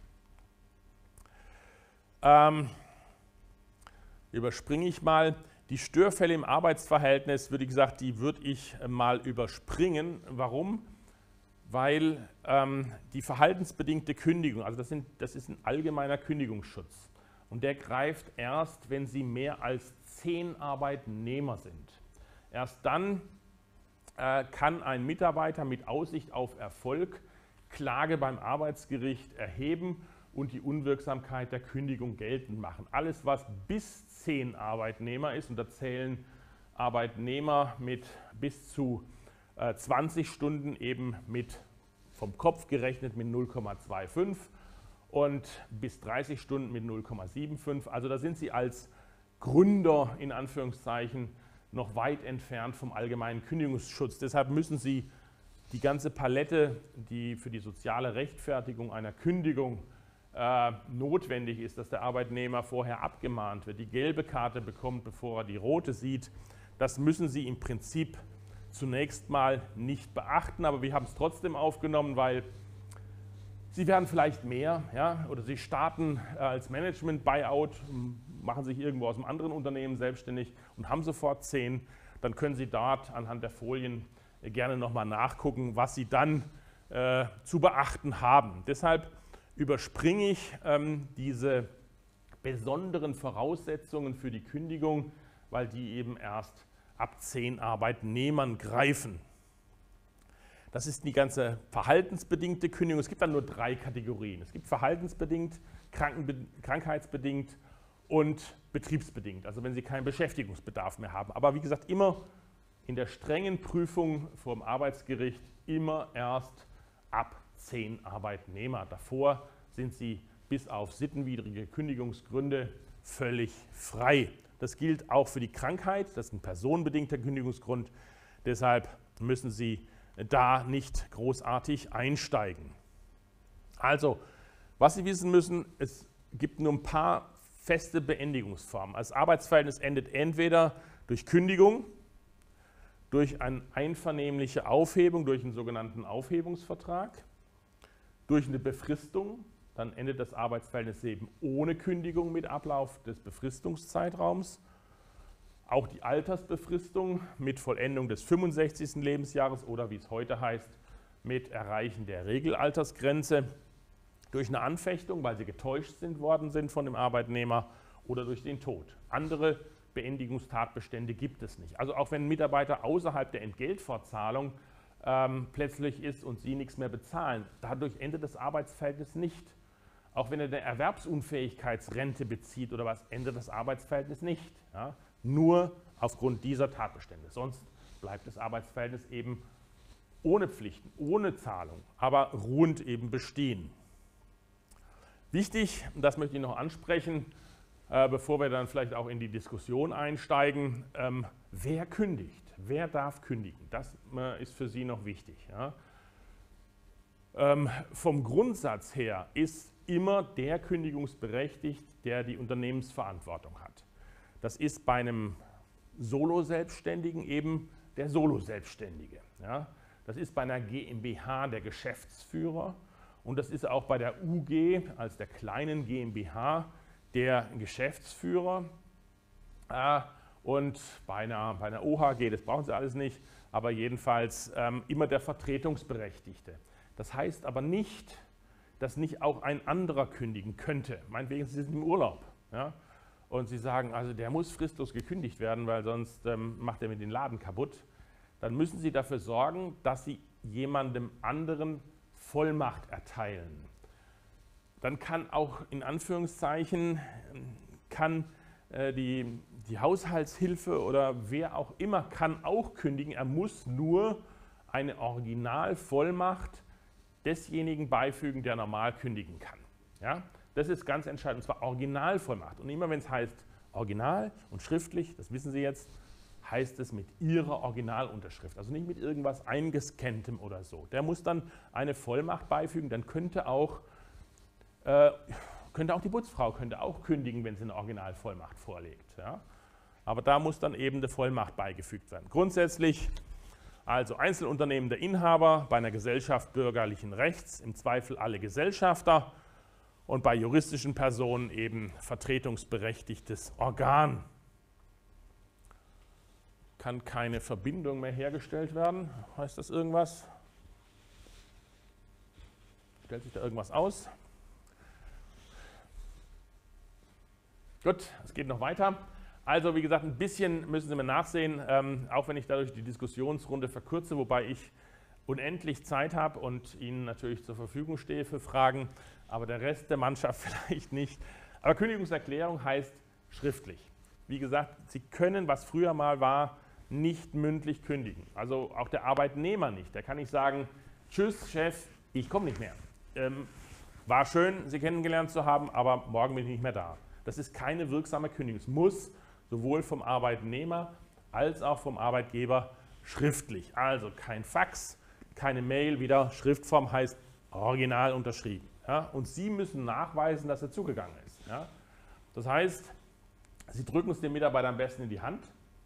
Ähm, überspringe ich mal. Die Störfälle im Arbeitsverhältnis, würde ich gesagt, die würde ich mal überspringen. Warum? Weil ähm, die verhaltensbedingte Kündigung, also das, sind, das ist ein allgemeiner Kündigungsschutz und der greift erst, wenn Sie mehr als zehn Arbeitnehmer sind. Erst dann äh, kann ein Mitarbeiter mit Aussicht auf Erfolg Klage beim Arbeitsgericht erheben und die Unwirksamkeit der Kündigung geltend machen. Alles, was bis zehn Arbeitnehmer ist, und da zählen Arbeitnehmer mit bis zu zwanzig Stunden eben mit vom Kopf gerechnet mit null Komma fünfundzwanzig und bis dreißig Stunden mit null Komma fünfundsiebzig. Also da sind Sie als Gründer in Anführungszeichen noch weit entfernt vom allgemeinen Kündigungsschutz. Deshalb müssen Sie die ganze Palette, die für die soziale Rechtfertigung einer Kündigung äh, notwendig ist, dass der Arbeitnehmer vorher abgemahnt wird, die gelbe Karte bekommt, bevor er die rote sieht, das müssen Sie im Prinzip zunächst mal nicht beachten, aber wir haben es trotzdem aufgenommen, weil Sie werden vielleicht mehr, ja, oder Sie starten äh, als Management-Buyout, machen sich irgendwo aus einem anderen Unternehmen selbstständig und haben sofort zehn, dann können Sie dort anhand der Folien äh, gerne nochmal nachgucken, was Sie dann äh, zu beachten haben. Deshalb überspringe ich ähm, diese besonderen Voraussetzungen für die Kündigung, weil die eben erst ab zehn Arbeitnehmern greifen. Das ist die ganze verhaltensbedingte Kündigung. Es gibt dann nur drei Kategorien. Es gibt verhaltensbedingt, krankheitsbedingt und betriebsbedingt, also wenn Sie keinen Beschäftigungsbedarf mehr haben. Aber wie gesagt, immer in der strengen Prüfung vor dem Arbeitsgericht immer erst ab zehn Arbeitnehmer. Davor sind Sie bis auf sittenwidrige Kündigungsgründe völlig frei. Das gilt auch für die Krankheit, das ist ein personenbedingter Kündigungsgrund. Deshalb müssen Sie da nicht großartig einsteigen. Also, was Sie wissen müssen, es gibt nur ein paar feste Beendigungsformen. Das Arbeitsverhältnis endet entweder durch Kündigung, durch eine einvernehmliche Aufhebung, durch einen sogenannten Aufhebungsvertrag, durch eine Befristung, dann endet das Arbeitsverhältnis eben ohne Kündigung mit Ablauf des Befristungszeitraums. Auch die Altersbefristung mit Vollendung des fünfundsechzigsten Lebensjahres oder wie es heute heißt, mit Erreichen der Regelaltersgrenze durch eine Anfechtung, weil sie getäuscht sind worden sind von dem Arbeitnehmer oder durch den Tod. Andere Beendigungstatbestände gibt es nicht. Also auch wenn ein Mitarbeiter außerhalb der Entgeltfortzahlung ähm, plötzlich ist und Sie nichts mehr bezahlen, dadurch endet das Arbeitsverhältnis nicht. Auch wenn er eine Erwerbsunfähigkeitsrente bezieht oder was, endet das Arbeitsverhältnis nicht. Ja? Nur aufgrund dieser Tatbestände. Sonst bleibt das Arbeitsverhältnis eben ohne Pflichten, ohne Zahlung, aber ruhend eben bestehen. Wichtig, und das möchte ich noch ansprechen, äh, bevor wir dann vielleicht auch in die Diskussion einsteigen, ähm, wer kündigt, wer darf kündigen, das äh, ist für Sie noch wichtig. Ja? Ähm, vom Grundsatz her ist immer der kündigungsberechtigt, der die Unternehmensverantwortung hat. Das ist bei einem Solo-Selbstständigen eben der Solo-Selbstständige. Ja? Das ist bei einer GmbH der Geschäftsführer und das ist auch bei der U G als der kleinen GmbH der Geschäftsführer. Äh, und bei einer, bei einer O H G, das brauchen Sie alles nicht, aber jedenfalls ähm, immer der Vertretungsberechtigte. Das heißt aber nicht, dass nicht auch ein anderer kündigen könnte. Meinetwegen, Sie sind im Urlaub. Ja? Und Sie sagen, also der muss fristlos gekündigt werden, weil sonst ähm, macht er mir den Laden kaputt. Dann müssen Sie dafür sorgen, dass Sie jemandem anderen Vollmacht erteilen. Dann kann auch in Anführungszeichen, kann äh, die, die Haushaltshilfe oder wer auch immer kann auch kündigen. Er muss nur eine Originalvollmacht desjenigen beifügen, der normal kündigen kann. Ja? Das ist ganz entscheidend, und zwar Originalvollmacht. Und immer wenn es heißt Original und schriftlich, das wissen Sie jetzt, heißt es mit Ihrer Originalunterschrift, also nicht mit irgendwas eingescanntem oder so. Der muss dann eine Vollmacht beifügen, dann könnte auch, äh, könnte auch die Putzfrau könnte auch kündigen, wenn sie eine Originalvollmacht vorlegt. Ja? Aber da muss dann eben eine Vollmacht beigefügt werden. Grundsätzlich also Einzelunternehmen der Inhaber, bei einer Gesellschaft bürgerlichen Rechts, im Zweifel alle Gesellschafter und bei juristischen Personen eben vertretungsberechtigtes Organ. Kann keine Verbindung mehr hergestellt werden. Heißt das irgendwas? Stellt sich da irgendwas aus? Gut, es geht noch weiter. Also wie gesagt, ein bisschen müssen Sie mir nachsehen, ähm, auch wenn ich dadurch die Diskussionsrunde verkürze, wobei ich unendlich Zeit habe und Ihnen natürlich zur Verfügung stehe für Fragen, aber der Rest der Mannschaft vielleicht nicht. Aber Kündigungserklärung heißt schriftlich. Wie gesagt, Sie können, was früher mal war, nicht mündlich kündigen. Also auch der Arbeitnehmer nicht. Der kann nicht sagen, tschüss Chef, ich komme nicht mehr. Ähm, war schön, Sie kennengelernt zu haben, aber morgen bin ich nicht mehr da. Das ist keine wirksame Kündigung. Es muss sowohl vom Arbeitnehmer als auch vom Arbeitgeber schriftlich. Also kein Fax, keine Mail, wieder Schriftform heißt original unterschrieben. Ja? Und Sie müssen nachweisen, dass er zugegangen ist. Ja? Das heißt, Sie drücken es dem Mitarbeiter am besten in die Hand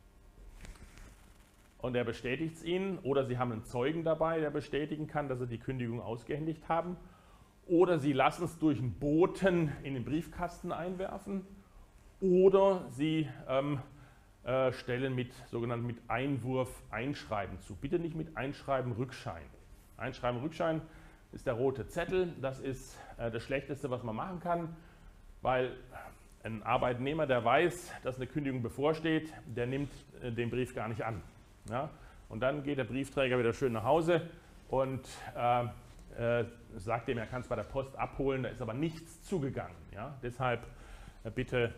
und er bestätigt es Ihnen, oder Sie haben einen Zeugen dabei, der bestätigen kann, dass Sie die Kündigung ausgehändigt haben, oder Sie lassen es durch einen Boten in den Briefkasten einwerfen, oder Sie ähm, äh, stellen mit sogenannten mit Einwurf Einschreiben zu. Bitte nicht mit Einschreiben Rückschein. Einschreiben Rückschein ist der rote Zettel. Das ist äh, das Schlechteste, was man machen kann, weil ein Arbeitnehmer, der weiß, dass eine Kündigung bevorsteht, der nimmt äh, den Brief gar nicht an. Ja? Und dann geht der Briefträger wieder schön nach Hause und äh, äh, sagt dem, er kann es bei der Post abholen, da ist aber nichts zugegangen. Ja? Deshalb äh, bitte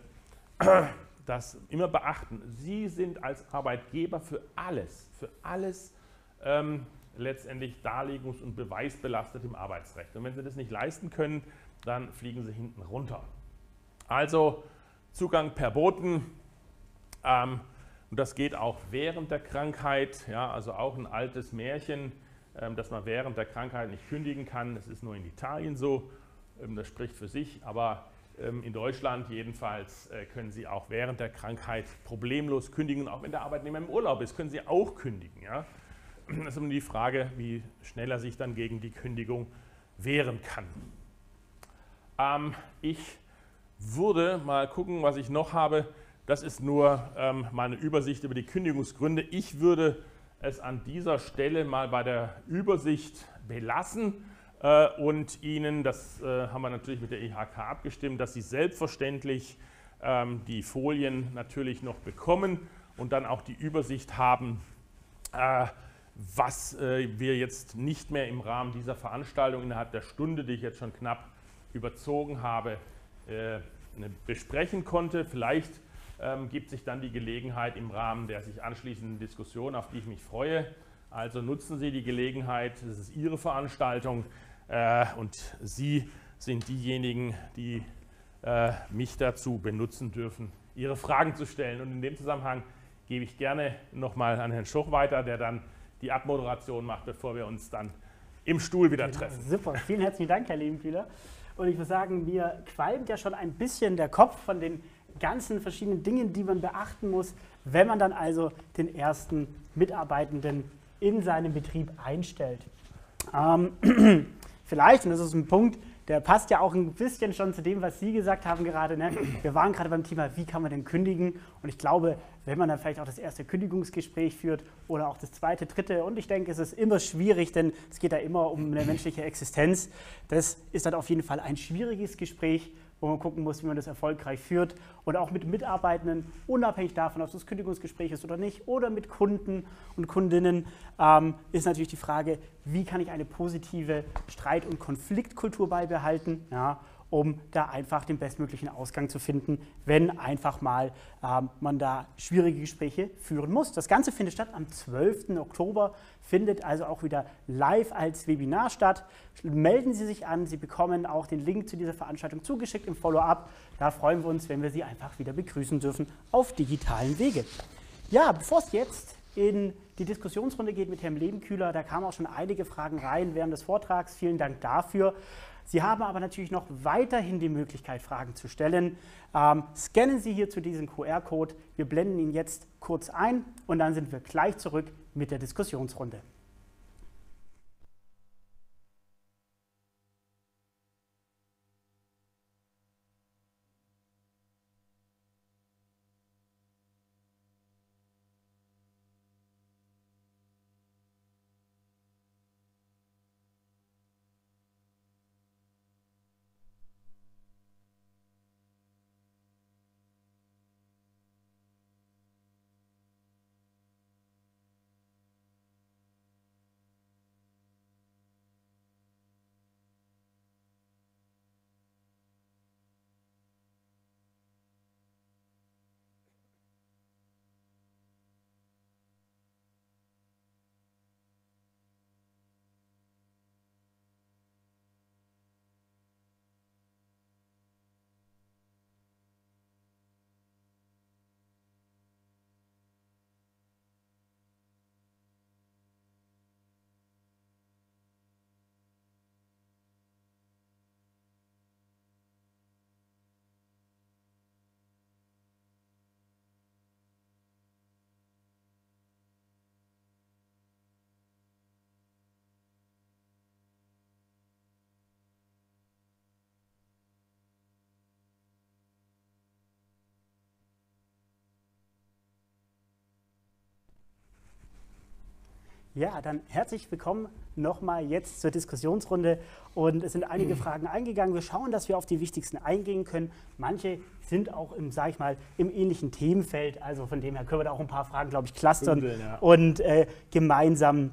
das immer beachten. Sie sind als Arbeitgeber für alles, für alles ähm, letztendlich darlegungs- und beweisbelastet im Arbeitsrecht. Und wenn Sie das nicht leisten können, dann fliegen Sie hinten runter. Also Zugang per Boten, ähm, und das geht auch während der Krankheit, ja, also auch ein altes Märchen, ähm, dass man während der Krankheit nicht kündigen kann. Das ist nur in Italien so, ähm, das spricht für sich, aber ähm, in Deutschland jedenfalls äh, können Sie auch während der Krankheit problemlos kündigen. Auch wenn der Arbeitnehmer im Urlaub ist, können Sie auch kündigen. Ja? Das ist nur die Frage, wie schnell er sich dann gegen die Kündigung wehren kann. Ähm, ich würde mal gucken, was ich noch habe. Das ist nur ähm, meine Übersicht über die Kündigungsgründe. Ich würde es an dieser Stelle mal bei der Übersicht belassen äh, und Ihnen, das äh, haben wir natürlich mit der I H K abgestimmt, dass Sie selbstverständlich ähm, die Folien natürlich noch bekommen und dann auch die Übersicht haben, äh, was äh, wir jetzt nicht mehr im Rahmen dieser Veranstaltung innerhalb der Stunde, die ich jetzt schon knapp überzogen habe, äh, besprechen konnte. Vielleicht ähm, gibt sich dann die Gelegenheit im Rahmen der sich anschließenden Diskussion, auf die ich mich freue. Also nutzen Sie die Gelegenheit, das ist Ihre Veranstaltung äh, und Sie sind diejenigen, die äh, mich dazu benutzen dürfen, Ihre Fragen zu stellen. Und in dem Zusammenhang gebe ich gerne nochmal an Herrn Schoch weiter, der dann die Abmoderation macht, bevor wir uns dann im Stuhl wieder treffen. Super, vielen herzlichen Dank, Herr Lehnkühler. Und ich muss sagen, mir qualmt ja schon ein bisschen der Kopf von den ganzen verschiedenen Dingen, die man beachten muss, wenn man dann also den ersten Mitarbeitenden in seinem Betrieb einstellt. Ähm, vielleicht, und das ist ein Punkt, der passt ja auch ein bisschen schon zu dem, was Sie gesagt haben gerade. Ne? Wir waren gerade beim Thema, wie kann man denn kündigen? Und ich glaube, wenn man dann vielleicht auch das erste Kündigungsgespräch führt oder auch das zweite, dritte, und ich denke, es ist immer schwierig, denn es geht da immer um eine menschliche Existenz. Das ist dann auf jeden Fall ein schwieriges Gespräch, wo man gucken muss, wie man das erfolgreich führt. Und auch mit Mitarbeitenden, unabhängig davon, ob es das Kündigungsgespräch ist oder nicht, oder mit Kunden und Kundinnen, ähm, ist natürlich die Frage, wie kann ich eine positive Streit- und Konfliktkultur beibehalten, ja, um da einfach den bestmöglichen Ausgang zu finden, wenn einfach mal ähm, man da schwierige Gespräche führen muss. Das Ganze findet statt am zwölften Oktober, findet also auch wieder live als Webinar statt. Melden Sie sich an, Sie bekommen auch den Link zu dieser Veranstaltung zugeschickt im Follow-up. Da freuen wir uns, wenn wir Sie einfach wieder begrüßen dürfen auf digitalen Wege. Ja, bevor es jetzt in die Diskussionsrunde geht mit Herrn Lehnkühler, da kamen auch schon einige Fragen rein während des Vortrags. Vielen Dank dafür. Sie haben aber natürlich noch weiterhin die Möglichkeit, Fragen zu stellen. Ähm, scannen Sie hierzu diesen Q R-Code. Wir blenden ihn jetzt kurz ein und dann sind wir gleich zurück mit der Diskussionsrunde. Ja, dann herzlich willkommen nochmal jetzt zur Diskussionsrunde. Und es sind einige Fragen eingegangen. Wir schauen, dass wir auf die wichtigsten eingehen können. Manche sind auch im, sag ich mal, im ähnlichen Themenfeld. Also von dem her können wir da auch ein paar Fragen, glaube ich, clustern Bündeln, ja. und äh, gemeinsam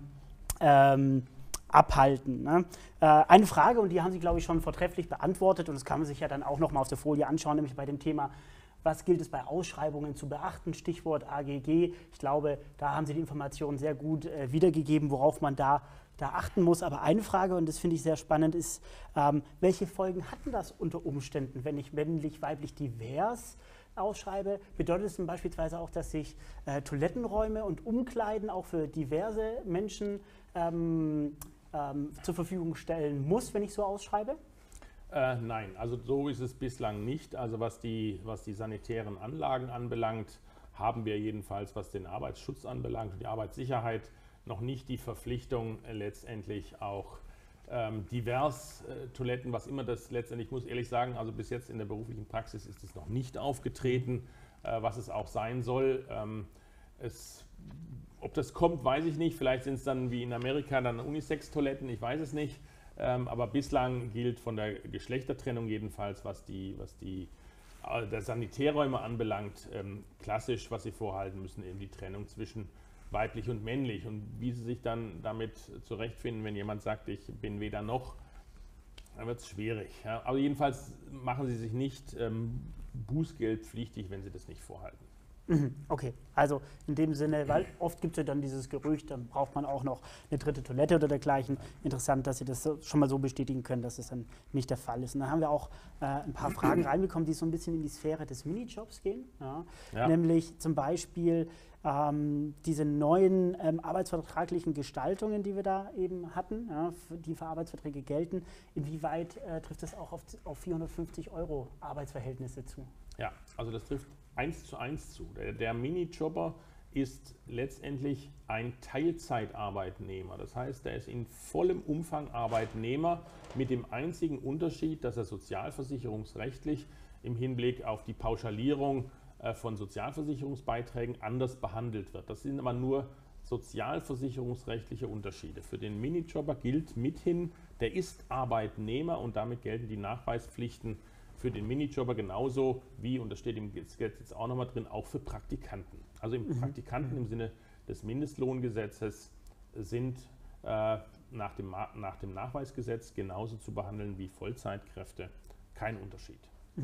ähm, abhalten. Ne? Äh, eine Frage, und die haben Sie, glaube ich, schon vortrefflich beantwortet. Und das kann man sich ja dann auch nochmal auf der Folie anschauen, nämlich bei dem Thema: Was gilt es bei Ausschreibungen zu beachten? Stichwort A G G. Ich glaube, da haben Sie die Informationen sehr gut äh, wiedergegeben, worauf man da, da achten muss. Aber eine Frage, und das finde ich sehr spannend, ist, ähm, welche Folgen hatten das unter Umständen, wenn ich männlich, weiblich, divers ausschreibe? Bedeutet es beispielsweise auch, dass ich äh, Toilettenräume und Umkleiden auch für diverse Menschen ähm, ähm, zur Verfügung stellen muss, wenn ich so ausschreibe? Äh, nein, also so ist es bislang nicht. Also was die, was die sanitären Anlagen anbelangt, haben wir jedenfalls, was den Arbeitsschutz anbelangt und die Arbeitssicherheit, noch nicht die Verpflichtung, äh, letztendlich auch ähm, divers äh, Toiletten, was immer das letztendlich, ich muss ehrlich sagen, also bis jetzt in der beruflichen Praxis ist es noch nicht aufgetreten, äh, was es auch sein soll. Ähm, es, ob das kommt, weiß ich nicht. Vielleicht sind es dann wie in Amerika dann Unisex-Toiletten, ich weiß es nicht. Ähm, aber bislang gilt von der Geschlechtertrennung jedenfalls, was die, was die äh, der Sanitärräume anbelangt, ähm, klassisch, was sie vorhalten müssen, eben die Trennung zwischen weiblich und männlich. Und wie sie sich dann damit zurechtfinden, wenn jemand sagt, ich bin weder noch, dann wird es schwierig. Ja. Aber jedenfalls machen sie sich nicht ähm, bußgeldpflichtig, wenn sie das nicht vorhalten. Okay, also in dem Sinne, weil oft gibt es ja dann dieses Gerücht, dann braucht man auch noch eine dritte Toilette oder dergleichen. Interessant, dass Sie das so, schon mal so bestätigen können, dass es dann nicht der Fall ist. Und dann haben wir auch äh, ein paar Fragen reinbekommen, die so ein bisschen in die Sphäre des Minijobs gehen. Ja. Ja. Nämlich zum Beispiel ähm, diese neuen ähm, arbeitsvertraglichen Gestaltungen, die wir da eben hatten, ja, die für Arbeitsverträge gelten. Inwieweit äh, trifft das auch auf, auf vierhundertfünfzig Euro Arbeitsverhältnisse zu? Ja, also das trifft eins zu eins zu. Der, der Minijobber ist letztendlich ein Teilzeitarbeitnehmer. Das heißt, er ist in vollem Umfang Arbeitnehmer mit dem einzigen Unterschied, dass er sozialversicherungsrechtlich im Hinblick auf die Pauschalierung äh, von Sozialversicherungsbeiträgen anders behandelt wird. Das sind aber nur sozialversicherungsrechtliche Unterschiede. Für den Minijobber gilt mithin, der ist Arbeitnehmer und damit gelten die Nachweispflichten für den Minijobber genauso wie, und das steht im Gesetz jetzt auch nochmal drin, auch für Praktikanten. Also im Praktikanten im Sinne des Mindestlohngesetzes sind äh, nach, dem, nach dem Nachweisgesetz genauso zu behandeln wie Vollzeitkräfte. Kein Unterschied.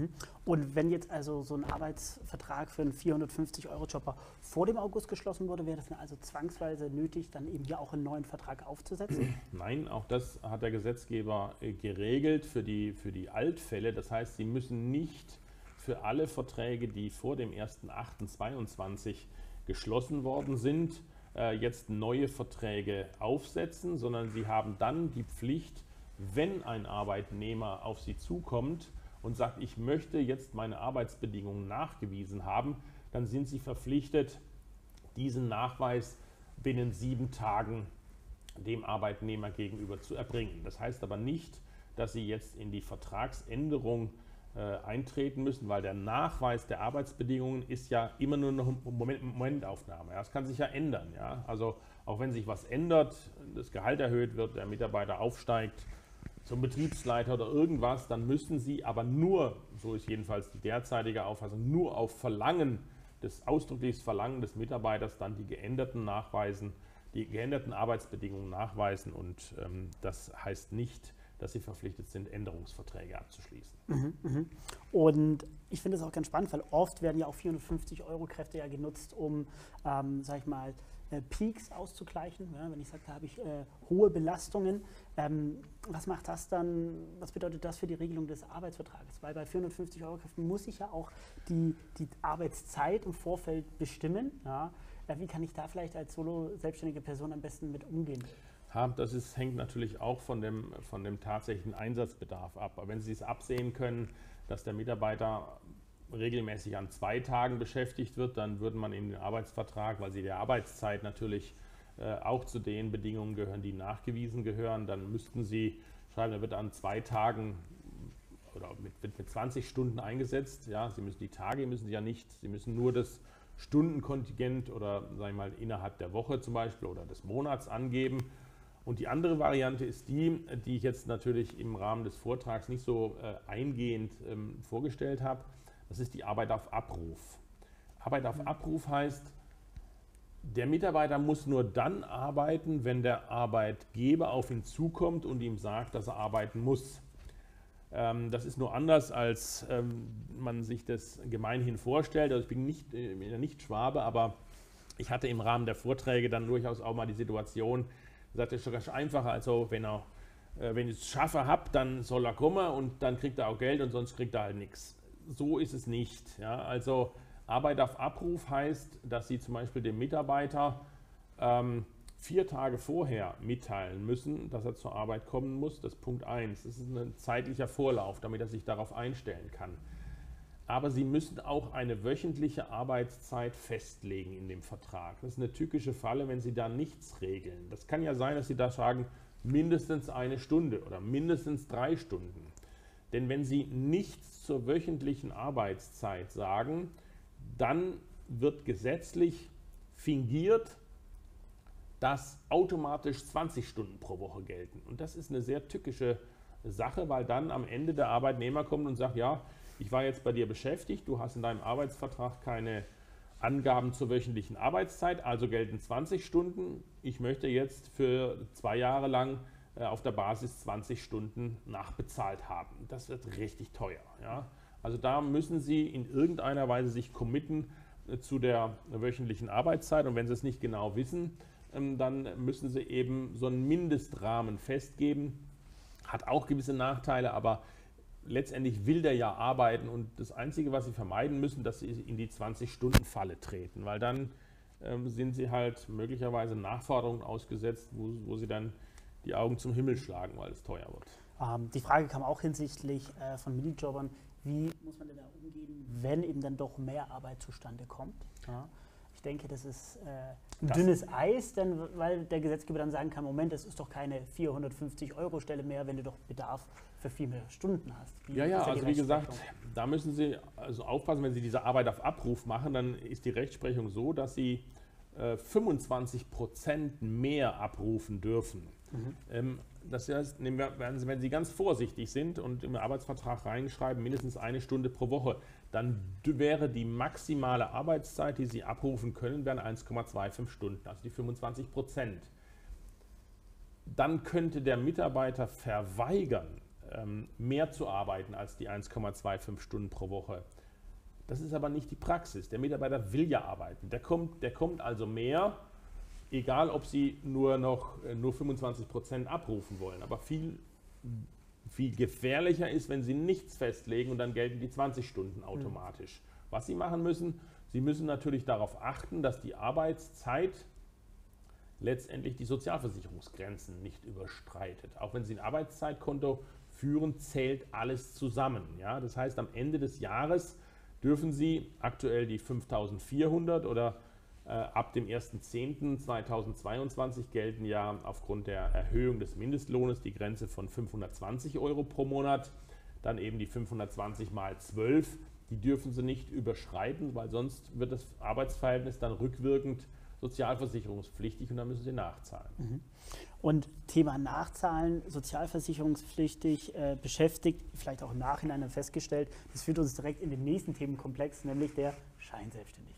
Und wenn jetzt also so ein Arbeitsvertrag für einen vierhundertfünfzig Euro Jobber vor dem August geschlossen wurde, wäre das dann also zwangsweise nötig, dann eben hier auch einen neuen Vertrag aufzusetzen? Nein, auch das hat der Gesetzgeber geregelt für die, für die Altfälle. Das heißt, Sie müssen nicht für alle Verträge, die vor dem ersten achten zweiundzwanzig geschlossen worden sind, jetzt neue Verträge aufsetzen, sondern Sie haben dann die Pflicht, wenn ein Arbeitnehmer auf Sie zukommt und sagt, ich möchte jetzt meine Arbeitsbedingungen nachgewiesen haben, dann sind Sie verpflichtet, diesen Nachweis binnen sieben Tagen dem Arbeitnehmer gegenüber zu erbringen. Das heißt aber nicht, dass Sie jetzt in die Vertragsänderung äh, eintreten müssen, weil der Nachweis der Arbeitsbedingungen ist ja immer nur noch eine Moment, Momentaufnahme. Ja, das kann sich ja ändern. Ja? Also auch wenn sich was ändert, das Gehalt erhöht wird, der Mitarbeiter aufsteigt zum Betriebsleiter oder irgendwas, dann müssen Sie aber nur, so ist jedenfalls die derzeitige Auffassung, nur auf Verlangen, des ausdrückliches Verlangen des Mitarbeiters dann die geänderten Nachweisen, die geänderten Arbeitsbedingungen nachweisen, und ähm, das heißt nicht, dass Sie verpflichtet sind, Änderungsverträge abzuschließen. Mhm, mh. Und ich finde es auch ganz spannend, weil oft werden ja auch vierhundertfünfzig Euro Kräfte ja genutzt, um, ähm, sag ich mal, äh, Peaks auszugleichen. Ja, wenn ich sage, da habe ich äh, hohe Belastungen, ähm, was macht das dann, was bedeutet das für die Regelung des Arbeitsvertrages? Weil bei vierhundertfünfzig Euro Kräften muss ich ja auch die, die Arbeitszeit im Vorfeld bestimmen. Ja. Äh, wie kann ich da vielleicht als solo-selbstständige Person am besten mit umgehen? Ja, das ist, hängt natürlich auch von dem, von dem tatsächlichen Einsatzbedarf ab. Aber wenn Sie es absehen können, dass der Mitarbeiter regelmäßig an zwei Tagen beschäftigt wird, dann würde man in den Arbeitsvertrag, weil sie der Arbeitszeit natürlich äh, auch zu den Bedingungen gehören, die nachgewiesen gehören, dann müssten Sie schreiben, er wird an zwei Tagen oder mit, mit, mit zwanzig Stunden eingesetzt. Ja, Sie müssen die Tage müssen Sie ja nicht, Sie müssen nur das Stundenkontingent oder sag ich mal, innerhalb der Woche zum Beispiel oder des Monats angeben. Und die andere Variante ist die, die ich jetzt natürlich im Rahmen des Vortrags nicht so äh, eingehend ähm, vorgestellt habe. Das ist die Arbeit auf Abruf. Arbeit auf Abruf heißt, der Mitarbeiter muss nur dann arbeiten, wenn der Arbeitgeber auf ihn zukommt und ihm sagt, dass er arbeiten muss. Ähm, das ist nur anders, als ähm, man sich das gemeinhin vorstellt. Also ich bin nicht, äh, nicht Schwabe, aber ich hatte im Rahmen der Vorträge dann durchaus auch mal die Situation, das ist schon einfacher, also wenn, er, äh, wenn ich es schaffe habe, dann soll er kommen und dann kriegt er auch Geld und sonst kriegt er halt nichts. So ist es nicht. Ja? Also Arbeit auf Abruf heißt, dass Sie zum Beispiel dem Mitarbeiter ähm, vier Tage vorher mitteilen müssen, dass er zur Arbeit kommen muss. Das ist Punkt eins. Das ist ein zeitlicher Vorlauf, damit er sich darauf einstellen kann. Aber Sie müssen auch eine wöchentliche Arbeitszeit festlegen in dem Vertrag. Das ist eine tückische Falle, wenn Sie da nichts regeln. Das kann ja sein, dass Sie da sagen, mindestens eine Stunde oder mindestens drei Stunden. Denn wenn Sie nichts zur wöchentlichen Arbeitszeit sagen, dann wird gesetzlich fingiert, dass automatisch zwanzig Stunden pro Woche gelten. Und das ist eine sehr tückische Sache, weil dann am Ende der Arbeitnehmer kommt und sagt, ja, ich war jetzt bei dir beschäftigt, du hast in deinem Arbeitsvertrag keine Angaben zur wöchentlichen Arbeitszeit, also gelten zwanzig Stunden. Ich möchte jetzt für zwei Jahre lang äh, auf der Basis zwanzig Stunden nachbezahlt haben. Das wird richtig teuer. Ja? Also da müssen Sie in irgendeiner Weise sich committen äh, zu der wöchentlichen Arbeitszeit. Und wenn Sie es nicht genau wissen, ähm, dann müssen Sie eben so einen Mindestrahmen festgeben. Hat auch gewisse Nachteile, aber letztendlich will der ja arbeiten und das Einzige, was Sie vermeiden müssen, dass Sie in die zwanzig-Stunden-Falle treten, weil dann ähm, sind Sie halt möglicherweise Nachforderungen ausgesetzt, wo, wo Sie dann die Augen zum Himmel schlagen, weil es teuer wird. Ähm, die Frage kam auch hinsichtlich äh, von Minijobbern, wie muss man denn da umgehen, wenn eben dann doch mehr Arbeit zustande kommt? Ja? Ich denke, das ist äh, ein das dünnes Eis, denn, weil der Gesetzgeber dann sagen kann, Moment, es ist doch keine vierhundertfünfzig Euro Stelle mehr, wenn du doch Bedarf für viel mehr Stunden hast. Wie ja, ja, ist da die also wie gesagt, Rechtsprechung? da müssen Sie also aufpassen, wenn Sie diese Arbeit auf Abruf machen, dann ist die Rechtsprechung so, dass Sie äh, fünfundzwanzig Prozent mehr abrufen dürfen. Mhm. Ähm, das heißt, nehmen wir, wenn Sie, wenn Sie ganz vorsichtig sind und im Arbeitsvertrag reinschreiben, mindestens eine Stunde pro Woche, dann wäre die maximale Arbeitszeit, die Sie abrufen können, wären eins Komma fünfundzwanzig Stunden, also die fünfundzwanzig Prozent. Dann könnte der Mitarbeiter verweigern, ähm, mehr zu arbeiten als die eins Komma fünfundzwanzig Stunden pro Woche. Das ist aber nicht die Praxis. Der Mitarbeiter will ja arbeiten. Der kommt, der kommt also mehr, egal ob Sie nur noch äh, nur fünfundzwanzig Prozent abrufen wollen. Aber viel Viel gefährlicher ist, wenn Sie nichts festlegen und dann gelten die zwanzig Stunden automatisch. Mhm. Was Sie machen müssen, Sie müssen natürlich darauf achten, dass die Arbeitszeit letztendlich die Sozialversicherungsgrenzen nicht überstreitet. Auch wenn Sie ein Arbeitszeitkonto führen, zählt alles zusammen. Ja? Das heißt, am Ende des Jahres dürfen Sie aktuell die fünftausendvierhundert oder ab dem ersten zehnten zweitausendzweiundzwanzig gelten ja aufgrund der Erhöhung des Mindestlohnes die Grenze von fünfhundertzwanzig Euro pro Monat, dann eben die fünfhundertzwanzig mal zwölf, die dürfen Sie nicht überschreiten, weil sonst wird das Arbeitsverhältnis dann rückwirkend sozialversicherungspflichtig und dann müssen Sie nachzahlen. Mhm. Und Thema Nachzahlen, sozialversicherungspflichtig, äh, beschäftigt, vielleicht auch im Nachhinein festgestellt, das führt uns direkt in den nächsten Themenkomplex, nämlich der Scheinselbstständigkeit.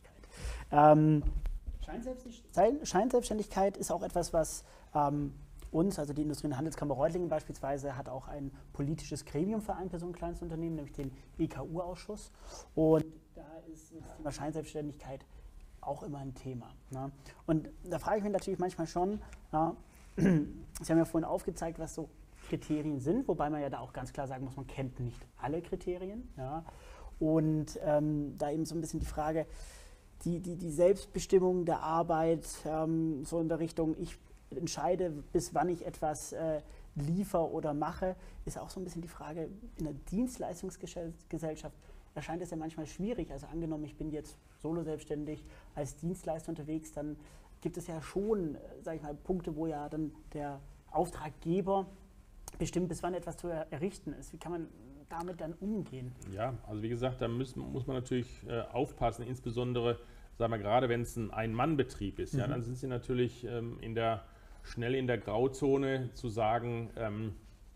Ähm, Scheinselbstständigkeit, Scheinselbstständigkeit ist auch etwas, was ähm, uns, also die Industrie- und Handelskammer Reutlingen beispielsweise, hat auch ein politisches Gremium für Ein-, Personen-, Kleinstunternehmen, nämlich den E K U-Ausschuss. Und da ist das Thema Scheinselbstständigkeit auch immer ein Thema. Ne? Und da frage ich mich natürlich manchmal schon, ja, Sie haben ja vorhin aufgezeigt, was so Kriterien sind, wobei man ja da auch ganz klar sagen muss, man kennt nicht alle Kriterien. Ja? Und ähm, da eben so ein bisschen die Frage, Die, die, die Selbstbestimmung der Arbeit, ähm, so in der Richtung, ich entscheide, bis wann ich etwas äh, liefere oder mache, ist auch so ein bisschen die Frage, in der Dienstleistungsgesellschaft erscheint es ja manchmal schwierig. Also angenommen, ich bin jetzt solo selbstständig als Dienstleister unterwegs, dann gibt es ja schon, äh, sage ich mal, Punkte, wo ja dann der Auftraggeber bestimmt, bis wann etwas zu er errichten ist. Wie kann man damit dann umgehen? Ja, also wie gesagt, da müssen, muss man natürlich äh, aufpassen, insbesondere sagen wir gerade, wenn es ein Ein-Mann-Betrieb ist, mhm. ja, dann sind Sie natürlich ähm, in der, schnell in der Grauzone zu sagen, ähm,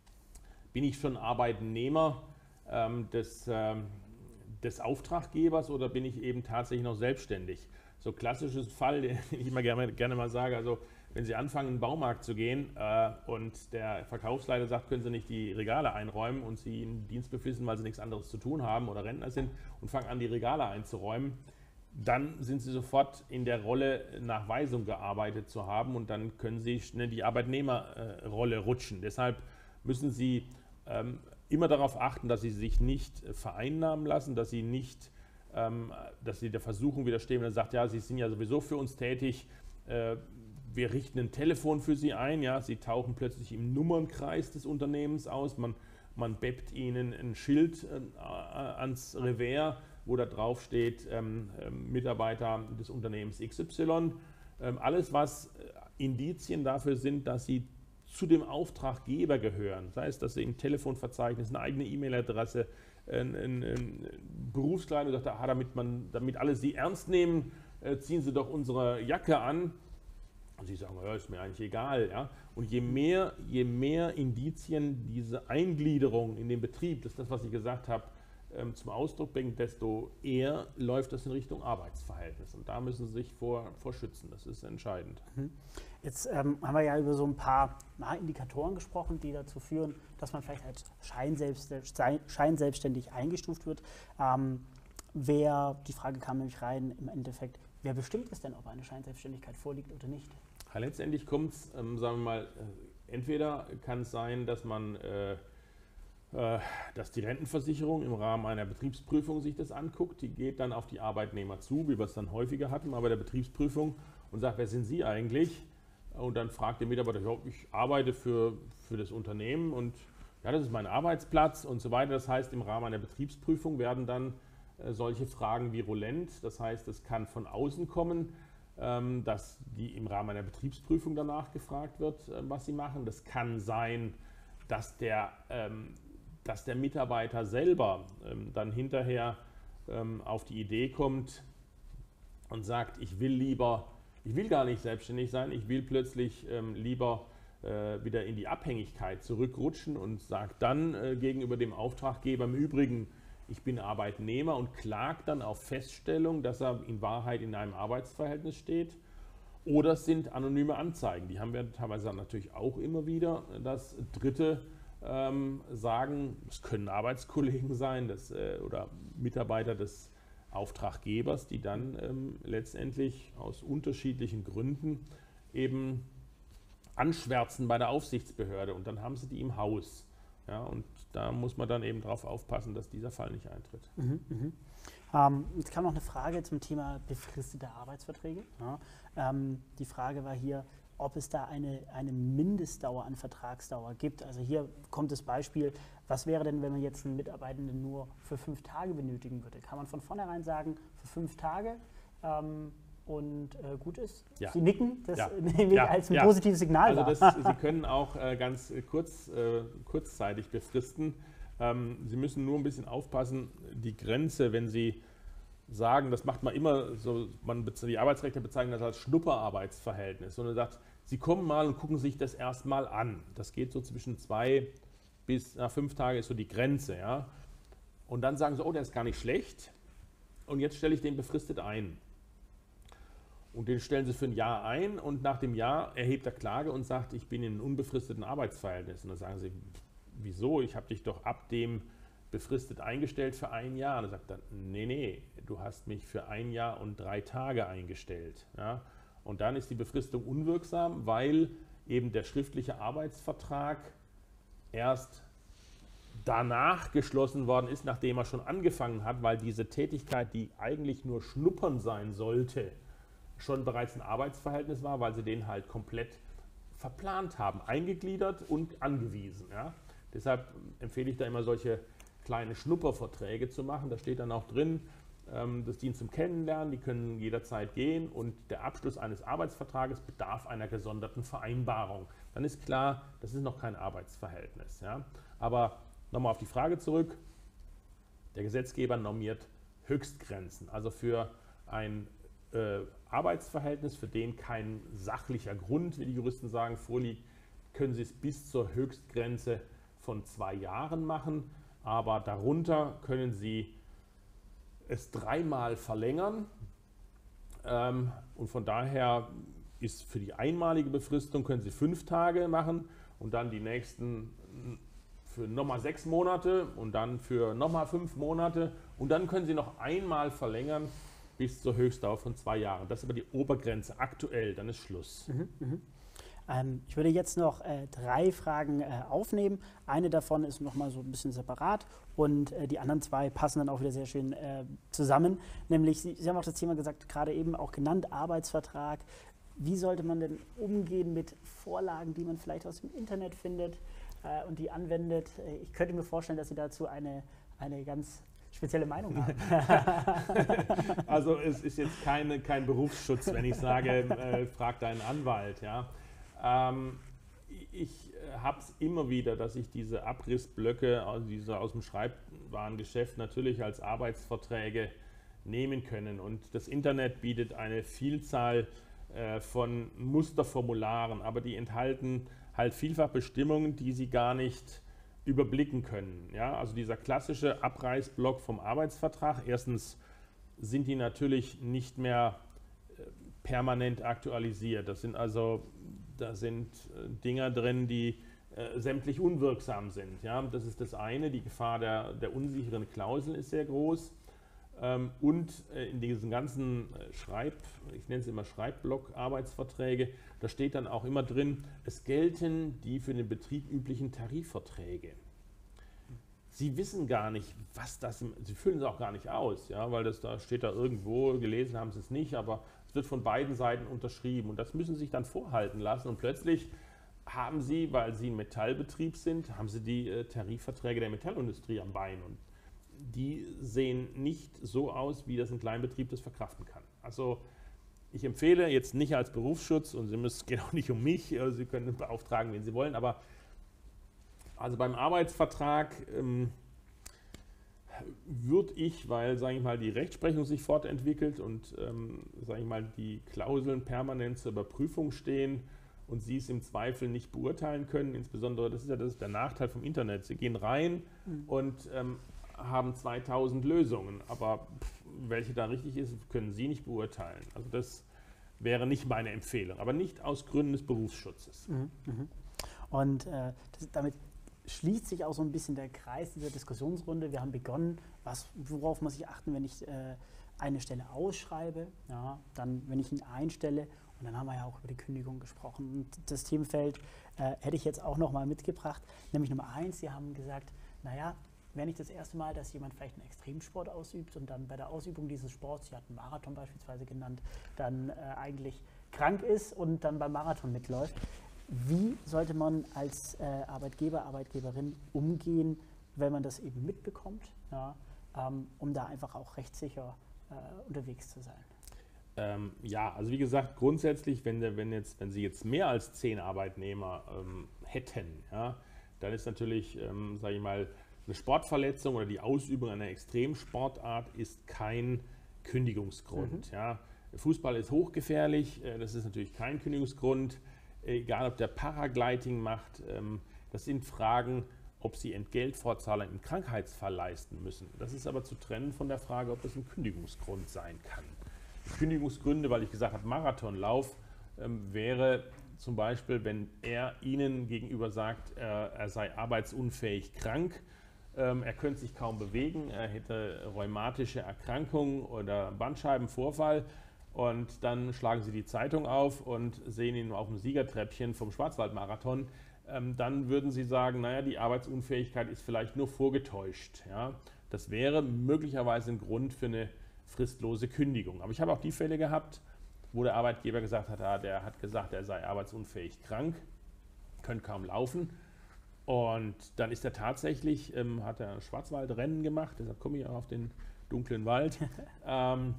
bin ich schon Arbeitnehmer ähm, des, ähm, des Auftraggebers oder bin ich eben tatsächlich noch selbstständig? So klassisches Fall, den ich immer gerne, gerne mal sage, also wenn Sie anfangen, in den Baumarkt zu gehen äh, und der Verkaufsleiter sagt, können Sie nicht die Regale einräumen und Sie in Dienst beflissen, weil Sie nichts anderes zu tun haben oder Rentner sind und fangen an, die Regale einzuräumen, dann sind Sie sofort in der Rolle, nach Weisung gearbeitet zu haben und dann können Sie schnell die Arbeitnehmerrolle rutschen. Deshalb müssen Sie ähm, immer darauf achten, dass Sie sich nicht vereinnahmen lassen, dass Sie nicht, ähm, dass Sie der Versuchung widerstehen, wenn er sagt, ja, Sie sind ja sowieso für uns tätig, äh, wir richten ein Telefon für Sie ein, ja, Sie tauchen plötzlich im Nummernkreis des Unternehmens aus, man, man bebt Ihnen ein Schild äh, ans Revers, wo da drauf steht, ähm, äh, Mitarbeiter des Unternehmens X Y. Ähm, alles, was Indizien dafür sind, dass Sie zu dem Auftraggeber gehören, sei es, dass Sie im Telefonverzeichnis eine eigene E-Mail-Adresse, ein, ein, ein Berufskleidung, sagt, aha, damit, man, damit alle Sie ernst nehmen, äh, ziehen Sie doch unsere Jacke an. Und Sie sagen, ja, ist mir eigentlich egal. Ja? Und je mehr, je mehr Indizien diese Eingliederung in den Betrieb, das ist das, was ich gesagt habe, ähm, zum Ausdruck bringt, desto eher läuft das in Richtung Arbeitsverhältnis. Und da müssen Sie sich vor, vor schützen. Das ist entscheidend. Jetzt ähm, haben wir ja über so ein paar na, Indikatoren gesprochen, die dazu führen, dass man vielleicht als Scheinselbstständig, scheinselbstständig eingestuft wird. Ähm, wer, die Frage kam nämlich rein, im Endeffekt, wer bestimmt es denn, ob eine Scheinselbstständigkeit vorliegt oder nicht? Ja, letztendlich kommt es, ähm, sagen wir mal, äh, entweder kann es sein, dass man, äh, äh, dass die Rentenversicherung im Rahmen einer Betriebsprüfung sich das anguckt, die geht dann auf die Arbeitnehmer zu, wie wir es dann häufiger hatten, aber bei der Betriebsprüfung und sagt, wer sind Sie eigentlich? Und dann fragt der Mitarbeiter, ja, ich arbeite für, für das Unternehmen und ja, das ist mein Arbeitsplatz und so weiter. Das heißt, im Rahmen einer Betriebsprüfung werden dann äh, solche Fragen virulent. Das heißt, es kann von außen kommen, ähm, dass die im Rahmen einer Betriebsprüfung danach gefragt wird, äh, was sie machen. Das kann sein, dass der, ähm, dass der Mitarbeiter selber ähm, dann hinterher ähm, auf die Idee kommt und sagt, ich will lieber Ich will gar nicht selbstständig sein, ich will plötzlich ähm, lieber äh, wieder in die Abhängigkeit zurückrutschen und sagt dann äh, gegenüber dem Auftraggeber im Übrigen, ich bin Arbeitnehmer und klagt dann auf Feststellung, dass er in Wahrheit in einem Arbeitsverhältnis steht. Oder es sind anonyme Anzeigen, die haben wir teilweise natürlich auch immer wieder, dass Dritte ähm, sagen, es können Arbeitskollegen sein das, äh, oder Mitarbeiter des Auftraggebers, die dann ähm, letztendlich aus unterschiedlichen Gründen eben anschwärzen bei der Aufsichtsbehörde und dann haben sie die im Haus. Ja, und da muss man dann eben darauf aufpassen, dass dieser Fall nicht eintritt. Mhm, mhm. Ähm, jetzt kam noch eine Frage zum Thema befristete Arbeitsverträge. Ja, ähm, die Frage war hier, ob es da eine, eine Mindestdauer an Vertragsdauer gibt. Also hier kommt das Beispiel, was wäre denn, wenn man jetzt einen Mitarbeitenden nur für fünf Tage benötigen würde? Kann man von vornherein sagen, für fünf Tage ähm, und äh, gut ist? Ja. Sie nicken, das ja. nehme ich ja. als ein ja. positives Signal also wahr. Das, Sie können auch äh, ganz kurz, äh, kurzzeitig befristen. Ähm, Sie müssen nur ein bisschen aufpassen, die Grenze, wenn Sie sagen, das macht man immer so, man, die Arbeitsrechtler bezeichnen das als Schnupperarbeitsverhältnis, sondern sagt, Sie kommen mal und gucken sich das erstmal an. Das geht so zwischen zwei bis na, fünf Tage ist so die Grenze. Ja? Und dann sagen Sie, oh, der ist gar nicht schlecht und jetzt stelle ich den befristet ein. Und den stellen Sie für ein Jahr ein und nach dem Jahr erhebt er Klage und sagt, ich bin in einem unbefristeten Arbeitsverhältnis. Und dann sagen Sie, wieso? Ich habe dich doch ab dem befristet eingestellt für ein Jahr. Und dann sagt er, nee, nee, du hast mich für ein Jahr und drei Tage eingestellt. Ja? Und dann ist die Befristung unwirksam, weil eben der schriftliche Arbeitsvertrag erst danach geschlossen worden ist, nachdem er schon angefangen hat, weil diese Tätigkeit, die eigentlich nur Schnuppern sein sollte, schon bereits ein Arbeitsverhältnis war, weil sie den halt komplett verplant haben, eingegliedert und angewiesen. Ja? Deshalb empfehle ich da immer solche kleine Schnupperverträge zu machen. Da steht dann auch drin, das dient zum Kennenlernen, die können jederzeit gehen und der Abschluss eines Arbeitsvertrages bedarf einer gesonderten Vereinbarung. Dann ist klar, das ist noch kein Arbeitsverhältnis. Ja? Aber nochmal auf die Frage zurück, der Gesetzgeber normiert Höchstgrenzen. Also für ein äh, Arbeitsverhältnis, für den kein sachlicher Grund, wie die Juristen sagen, vorliegt, können Sie es bis zur Höchstgrenze von zwei Jahren machen, aber darunter können Sie es dreimal verlängern. Ähm, und von daher ist für die einmalige Befristung können Sie fünf Tage machen und dann die nächsten für nochmal sechs Monate und dann für nochmal fünf Monate und dann können Sie noch einmal verlängern bis zur Höchstdauer von zwei Jahren. Das ist aber die Obergrenze aktuell, dann ist Schluss. Mhm, mhm. Ähm, ich würde jetzt noch äh, drei Fragen äh, aufnehmen. Eine davon ist nochmal so ein bisschen separat und äh, die anderen zwei passen dann auch wieder sehr schön äh, zusammen. Nämlich, Sie, Sie haben auch das Thema gesagt, gerade eben auch genannt, Arbeitsvertrag. Wie sollte man denn umgehen mit Vorlagen, die man vielleicht aus dem Internet findet äh, und die anwendet? Ich könnte mir vorstellen, dass Sie dazu eine, eine ganz spezielle Meinung haben. Also es ist jetzt keine, kein Berufsschutz, wenn ich sage, äh, frag deinen Anwalt. Ja. Ähm, ich habe es immer wieder, dass ich diese Abrissblöcke aus, diese aus dem Schreibwarengeschäft natürlich als Arbeitsverträge nehmen können. Und das Internet bietet eine Vielzahl äh, von Musterformularen, aber die enthalten halt vielfach Bestimmungen, die Sie gar nicht überblicken können. Ja? Also dieser klassische Abreißblock vom Arbeitsvertrag, erstens sind die natürlich nicht mehr äh, permanent aktualisiert. Das sind also Da sind äh, Dinger drin, die äh, sämtlich unwirksam sind. Ja? Das ist das eine. Die Gefahr der, der unsicheren Klauseln ist sehr groß. Ähm, und äh, in diesen ganzen äh, Schreib, ich nenne es immer Schreibblock-Arbeitsverträge, da steht dann auch immer drin, es gelten die für den Betrieb üblichen Tarifverträge. Sie wissen gar nicht, was das, im, Sie füllen es auch gar nicht aus, ja? Weil das da steht da irgendwo, gelesen haben Sie es nicht, aber es wird von beiden Seiten unterschrieben und das müssen Sie sich dann vorhalten lassen und plötzlich haben Sie, weil Sie ein Metallbetrieb sind, haben Sie die äh, Tarifverträge der Metallindustrie am Bein und die sehen nicht so aus, wie das ein Kleinbetrieb das verkraften kann. Also ich empfehle jetzt nicht als Berufsschutz und Sie müssen, es geht auch nicht um mich, also Sie können beauftragen, wen Sie wollen, aber also beim Arbeitsvertrag ähm, würde ich, weil, sage ich mal, die Rechtsprechung sich fortentwickelt und, ähm, sage ich mal, die Klauseln permanent zur Überprüfung stehen und Sie es im Zweifel nicht beurteilen können, insbesondere, das ist ja das ist der Nachteil vom Internet, Sie gehen rein mhm. und ähm, haben zweitausend Lösungen, aber welche da richtig ist, können Sie nicht beurteilen. Also das wäre nicht meine Empfehlung, aber nicht aus Gründen des Berufsschutzes. Mhm. Und äh, das, damit schließt sich auch so ein bisschen der Kreis dieser Diskussionsrunde. Wir haben begonnen, was, worauf muss ich achten, wenn ich äh, eine Stelle ausschreibe, ja, dann, wenn ich ihn einstelle. Und dann haben wir ja auch über die Kündigung gesprochen. Und das Themenfeld äh, hätte ich jetzt auch noch mal mitgebracht. Nämlich Nummer eins, Sie haben gesagt, naja, wäre nicht das erste Mal, dass jemand vielleicht einen Extremsport ausübt und dann bei der Ausübung dieses Sports, Sie hatten Marathon beispielsweise genannt, dann äh, eigentlich krank ist und dann beim Marathon mitläuft. Wie sollte man als äh, Arbeitgeber, Arbeitgeberin umgehen, wenn man das eben mitbekommt, ja, ähm, um da einfach auch rechtssicher äh, unterwegs zu sein? Ähm, ja, also wie gesagt, grundsätzlich, wenn, der, wenn, jetzt, wenn Sie jetzt mehr als zehn Arbeitnehmer ähm, hätten, ja, dann ist natürlich, ähm, sage ich mal, eine Sportverletzung oder die Ausübung einer Extremsportart ist kein Kündigungsgrund. Mhm. Ja. Fußball ist hochgefährlich, äh, das ist natürlich kein Kündigungsgrund. Egal, ob der Paragliding macht, ähm, das sind Fragen, ob Sie Entgeltfortzahlung im Krankheitsfall leisten müssen. Das ist aber zu trennen von der Frage, ob das ein Kündigungsgrund sein kann. Kündigungsgründe, weil ich gesagt habe, Marathonlauf, ähm, wäre zum Beispiel, wenn er Ihnen gegenüber sagt, er, er sei arbeitsunfähig krank, ähm, er könnte sich kaum bewegen, er hätte rheumatische Erkrankung oder Bandscheibenvorfall. Und dann schlagen Sie die Zeitung auf und sehen ihn auf dem Siegertreppchen vom Schwarzwaldmarathon. Ähm, dann würden Sie sagen, naja, die Arbeitsunfähigkeit ist vielleicht nur vorgetäuscht. Ja? Das wäre möglicherweise ein Grund für eine fristlose Kündigung. Aber ich habe auch die Fälle gehabt, wo der Arbeitgeber gesagt hat, ah, der hat gesagt, er sei arbeitsunfähig krank, könnte kaum laufen. Und dann ist er tatsächlich, ähm, hat er ein Schwarzwaldrennen gemacht, deshalb komme ich auch auf den dunklen Wald. ähm,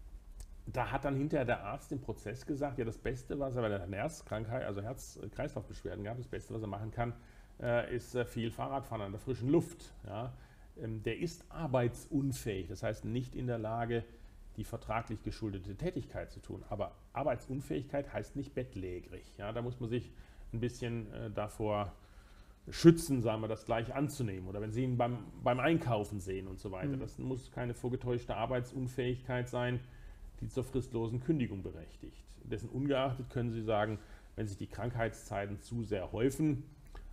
Da hat dann hinterher der Arzt im Prozess gesagt, ja, das Beste, was er, weil er eine Herzkrankheit, also Herz-Kreislauf-Beschwerden gab, das Beste, was er machen kann, äh, ist äh, viel Fahrradfahren an der frischen Luft. Ja. Ähm, der ist arbeitsunfähig, das heißt nicht in der Lage, die vertraglich geschuldete Tätigkeit zu tun. Aber Arbeitsunfähigkeit heißt nicht bettlägerig. Ja, da muss man sich ein bisschen äh, davor schützen, sagen wir, das gleich anzunehmen. Oder wenn Sie ihn beim, beim Einkaufen sehen und so weiter. Mhm. Das muss keine vorgetäuschte Arbeitsunfähigkeit sein, die zur fristlosen Kündigung berechtigt. Dessen ungeachtet können Sie sagen, wenn sich die Krankheitszeiten zu sehr häufen,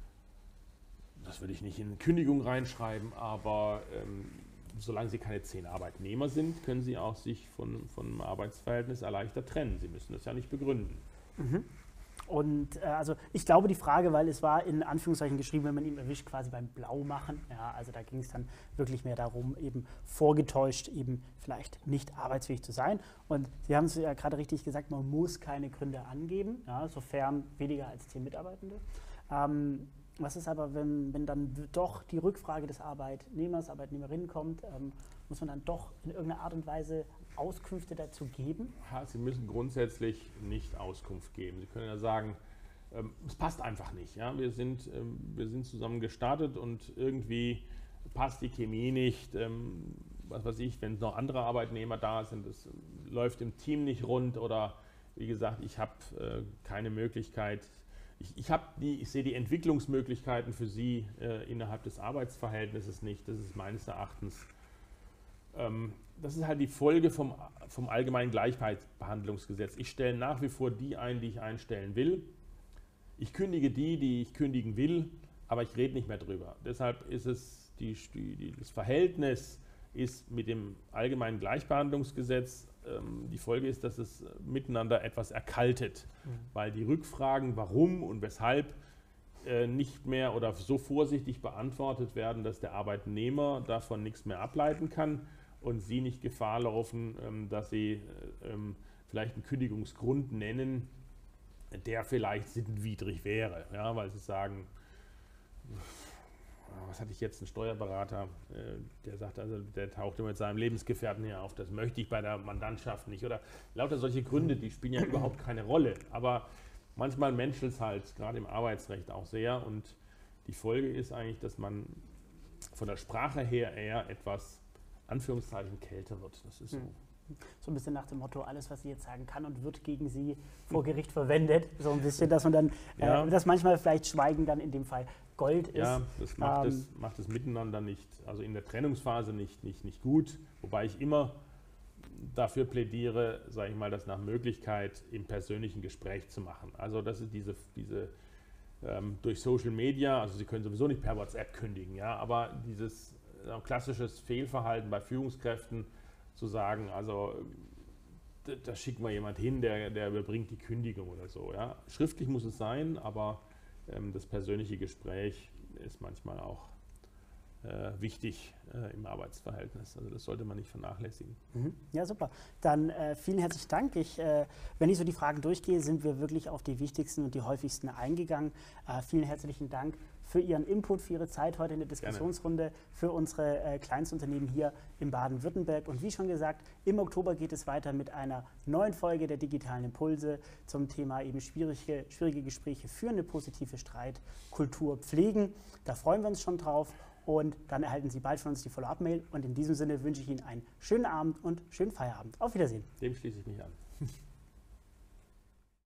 das würde ich nicht in Kündigung reinschreiben, aber ähm, solange Sie keine zehn Arbeitnehmer sind, können Sie auch sich von, von einem Arbeitsverhältnis erleichtert trennen. Sie müssen das ja nicht begründen. Mhm. Und äh, also ich glaube die Frage, weil es war in Anführungszeichen geschrieben, wenn man ihn erwischt, quasi beim Blaumachen. Ja, also da ging es dann wirklich mehr darum, eben vorgetäuscht, eben vielleicht nicht arbeitsfähig zu sein. Und Sie haben es ja gerade richtig gesagt, man muss keine Gründe angeben, ja, sofern weniger als zehn Mitarbeitende. Ähm, was ist aber, wenn, wenn dann doch die Rückfrage des Arbeitnehmers, Arbeitnehmerinnen kommt, ähm, muss man dann doch in irgendeiner Art und Weise Auskünfte dazu geben? Ja, Sie müssen grundsätzlich nicht Auskunft geben. Sie können ja sagen, ähm, es passt einfach nicht. Ja? Wir sind, ähm, wir sind zusammen gestartet und irgendwie passt die Chemie nicht. Ähm, was weiß ich, wenn noch andere Arbeitnehmer da sind, es läuft im Team nicht rund oder wie gesagt, ich habe äh, keine Möglichkeit. Ich, ich, die, ich sehe die Entwicklungsmöglichkeiten für Sie äh, innerhalb des Arbeitsverhältnisses nicht. Das ist meines Erachtens ähm, Das ist halt die Folge vom, vom allgemeinen Gleichbehandlungsgesetz. Ich stelle nach wie vor die ein, die ich einstellen will. Ich kündige die, die ich kündigen will, aber ich rede nicht mehr drüber. Deshalb ist es, die, die, das Verhältnis ist mit dem allgemeinen Gleichbehandlungsgesetz, ähm, die Folge ist, dass es miteinander etwas erkaltet, mhm. weil die Rückfragen, warum und weshalb, äh, nicht mehr oder so vorsichtig beantwortet werden, dass der Arbeitnehmer davon nichts mehr ableiten kann. Und Sie nicht Gefahr laufen, dass Sie vielleicht einen Kündigungsgrund nennen, der vielleicht sittenwidrig wäre. Ja, weil Sie sagen, was hatte ich jetzt, einen Steuerberater, der sagt, also der taucht immer mit seinem Lebensgefährten hier auf, das möchte ich bei der Mandantschaft nicht. Oder lauter solche Gründe, die spielen ja überhaupt keine Rolle. Aber manchmal menschelt es halt, gerade im Arbeitsrecht auch sehr. Und die Folge ist eigentlich, dass man von der Sprache her eher etwas Anführungszeichen kälter wird. Das ist so. So ein bisschen nach dem Motto, alles, was sie jetzt sagen kann und wird gegen sie vor Gericht verwendet. So ein bisschen, dass man dann, ja. äh, dass manchmal vielleicht Schweigen dann in dem Fall Gold ist. Ja, das macht, ähm, das, macht das Miteinander nicht, also in der Trennungsphase nicht, nicht, nicht gut. Wobei ich immer dafür plädiere, sage ich mal, das nach Möglichkeit im persönlichen Gespräch zu machen. Also das ist diese, diese ähm, durch Social Media, also Sie können sowieso nicht per WhatsApp kündigen, ja, aber dieses klassisches Fehlverhalten bei Führungskräften zu sagen, also da, da schicken wir jemand hin, der, der überbringt die Kündigung oder so. Ja. Schriftlich muss es sein, aber ähm, das persönliche Gespräch ist manchmal auch äh, wichtig äh, im Arbeitsverhältnis. Also das sollte man nicht vernachlässigen. Mhm. Ja, super. Dann äh, vielen herzlichen Dank. Ich, äh, wenn ich so die Fragen durchgehe, sind wir wirklich auf die wichtigsten und die häufigsten eingegangen. Äh, vielen herzlichen Dank für Ihren Input, für Ihre Zeit heute in der Diskussionsrunde, Gerne. Für unsere äh, Kleinstunternehmen hier in Baden-Württemberg. Und wie schon gesagt, im Oktober geht es weiter mit einer neuen Folge der digitalen Impulse zum Thema eben schwierige, schwierige Gespräche führen, eine positive Streitkultur pflegen. Da freuen wir uns schon drauf. Und dann erhalten Sie bald von uns die Follow-up-Mail. Und in diesem Sinne wünsche ich Ihnen einen schönen Abend und schönen Feierabend. Auf Wiedersehen. Dem schließe ich mich an.